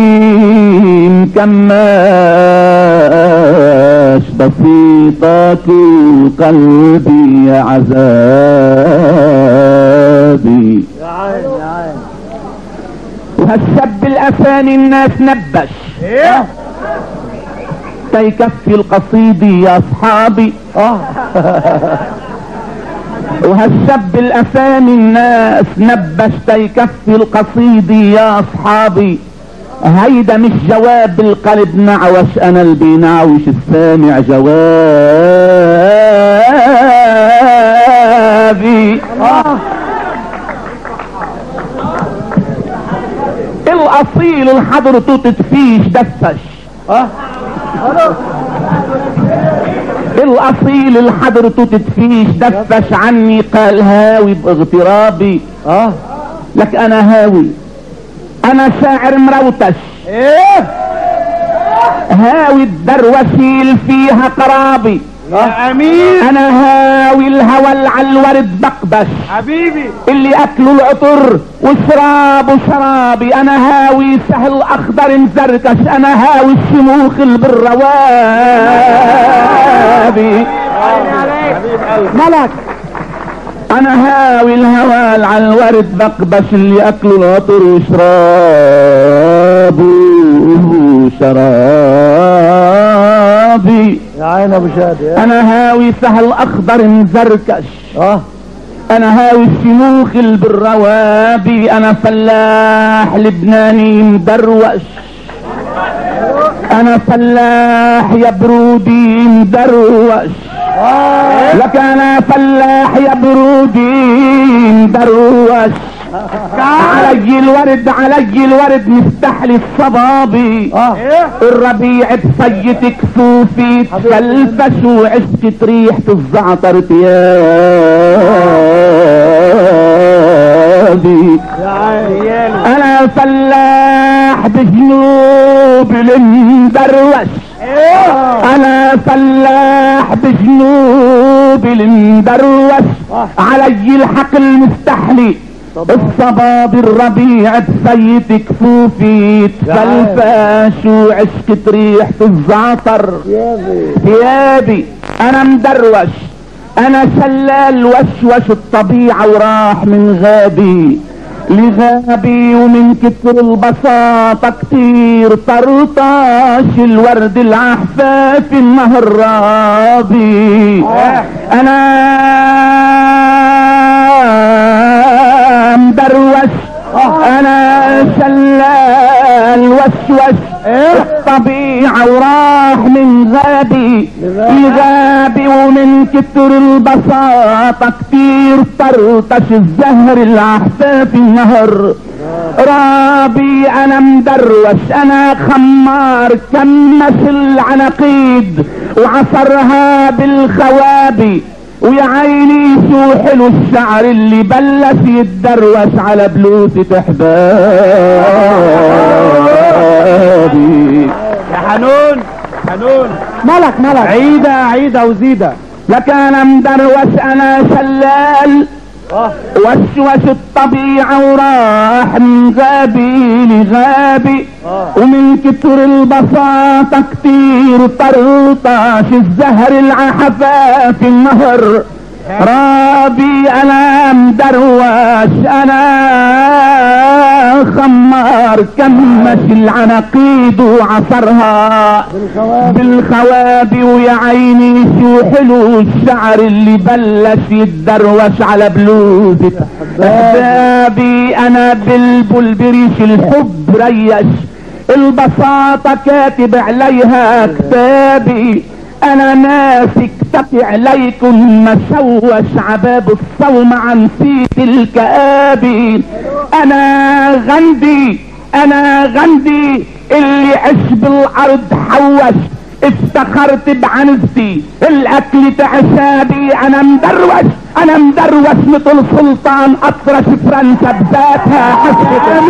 Speaker 1: مكماش بسيطة كل قلبي يا عذابي
Speaker 3: يا عين يا عين.
Speaker 1: وهالشاب الافاني الناس نبش تيكفي القصيدي يا اصحابي وهالشاب الافاني الناس نبش تيكفي القصيدي يا اصحابي هيدا مش جواب القلب نعوش انا اللي بينعوش السامع جوابي الاصيل الحضرته تتفيش دفش الاصيل الحضرته تتفيش دفش عني قال هاوي باغترابي لك انا هاوي انا شاعر مروتش هاوي الدروشيل فيها قرابي
Speaker 2: يا امين.
Speaker 1: انا هاوي الهوى على الورد بقبش
Speaker 2: حبيبي
Speaker 1: اللي اكلوا العطر وشرابوا شرابي انا هاوي سهل اخضر مزركش انا هاوي الشموخ بالروابي
Speaker 3: ملك.
Speaker 1: انا هاوي الهوى على الورد بقبش اللي اكلوا العطر وشرابوا شرابي
Speaker 3: يا عين ابو شادي.
Speaker 1: انا هاوي سهل اخضر مزركش انا هاوي الشموخ بالروابي انا فلاح لبناني مدروش انا فلاح يا برودي مدروش لك انا فلاح يا برودي مدروش علي الورد مفتح لي الصبابي الربيع بصيت كفوفي تفلفش وعشت ريحة الزعتر تيابي انا فلاح بجنوب المدروش انا فلاح بجنوب المدروش علي الحقل مفتحلي الصباب الربيع بسيت كفوفي تفلفش وعشقت ريحة الزعتر ثيابي انا مدروش انا شلال وشوش الطبيعة وراح من غابي لغابي ومن كتر البساطة كتير طرطاش الورد العحفاف النهر رابي انا مدروش انا شلال وشوش الطبيعة وراح من غابي ومن كتر البساطة كتير طرطش الزهر العحفاف النهر رابي انا مدروش انا خمار كمس العناقيد وعصرها بالخوابي ويا عيني شو حلو الشعر اللي بلش يتدروش على بلوسة احبابي
Speaker 2: يا حنون
Speaker 3: ملك
Speaker 2: عيدة وزيدة
Speaker 1: لك انا مدروش انا شلال وشوش الطبيعة وراح من غابي لغابي، ومن كتر البساطة كتير طرطاش الزهر العحفا في النهر. رابي انا مدروش انا خمار كمش العناقيد وعصرها بالخوابي، ويا عيني شو حلو الشعر اللي بلش يتدروش على بلوزة احبابي. انا بلبل بريش الحب ريش البساطة كاتب عليها كتابي. انا ناسك تقي عليكم مشوش عباب الصوم عن سيت الكآبي. انا غندي اللي عش بالارض حوش، افتخرت بعنزتي الاكل تعشابي. انا مدروش مثل سلطان اطرش فرنسا بذاتها حسبة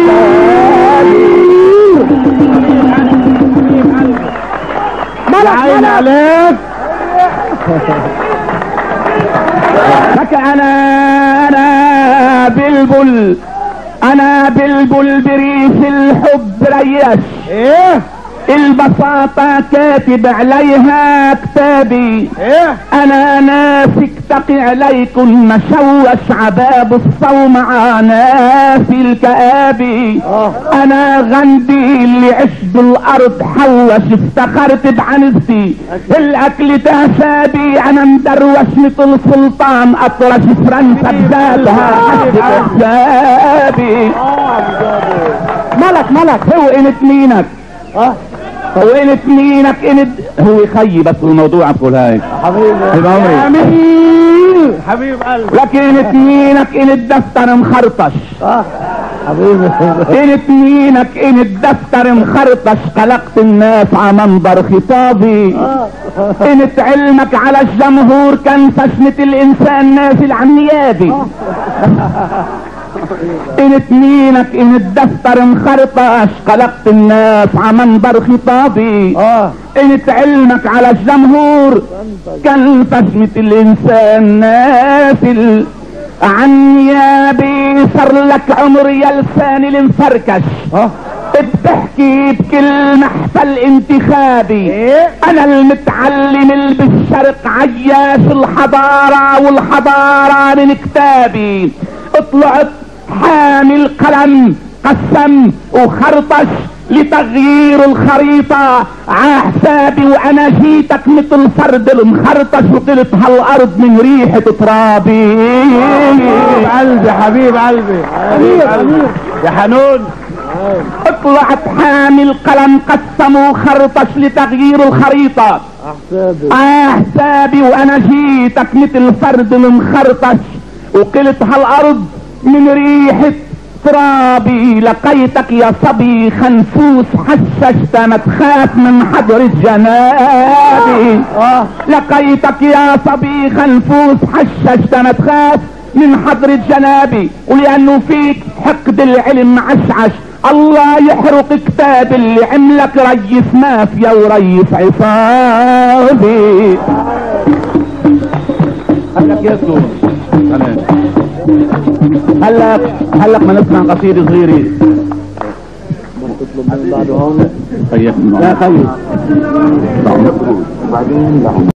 Speaker 3: عين عليك.
Speaker 1: لك انا بلبل بريش الحب ريش البساطة كاتب عليها كتابي. انا ناسك تقي عليكم مشوش عباب الصوم ناسي الكآبي. انا غندي اللي عش بالارض حوش، افتخرت بعنزتي الاكل تهسابي. انا مدروش مثل سلطان اطرش فرنسا بذاتها حسابي. ملك هو انت مينك وين تنينك هو يخيي بس الموضوع بقول هاي حبيبي عمري
Speaker 3: حبيب قلبي.
Speaker 1: لكن تنينك الدفتر مخرطش حبيبي تنينك الدفتر مخرطش. قلقت الناس على منظر خطابي. انت علمك على الجمهور كان فشنة الانسان نازل عن نيابي. تنينك الدفتر مخرطش. قلقت الناس على منبر خطابي. انت علمك على الجمهور كان فشمة الانسان نازل عن نيابي. صار لك عمر يا لساني المفركش بتحكي بكل محفل انتخابي. انا المتعلم اللي بالشرق عياش الحضارة والحضارة من كتابي. طلعت حامل قلم قسم وخرطش لتغيير الخريطة عحسابي. وانا جيتك مثل فرد المخرطش وقلت هالارض من ريحة ترابي.
Speaker 3: حبيب قلبي يا حنون.
Speaker 1: طلعت حامل قلم قسم وخرطش لتغيير الخريطة احسابي. وانا جيتك مثل فرد المخرطش وقلت هالارض من ريحة ترابي. لقيتك يا صبي خنفوس حششت ما تخاف من حضرة جنابي. لقيتك يا صبي خنفوس حششت ما تخاف من حضرة جنابي. ولانه فيك حقد العلم عشعش الله يحرق كتاب اللي عملك ريس مافيا وريس عصابي. هلك يا سور هلك ما نسمع قصيدة صغيرة.
Speaker 3: تطلب من بعده هون
Speaker 1: خيك لا خيك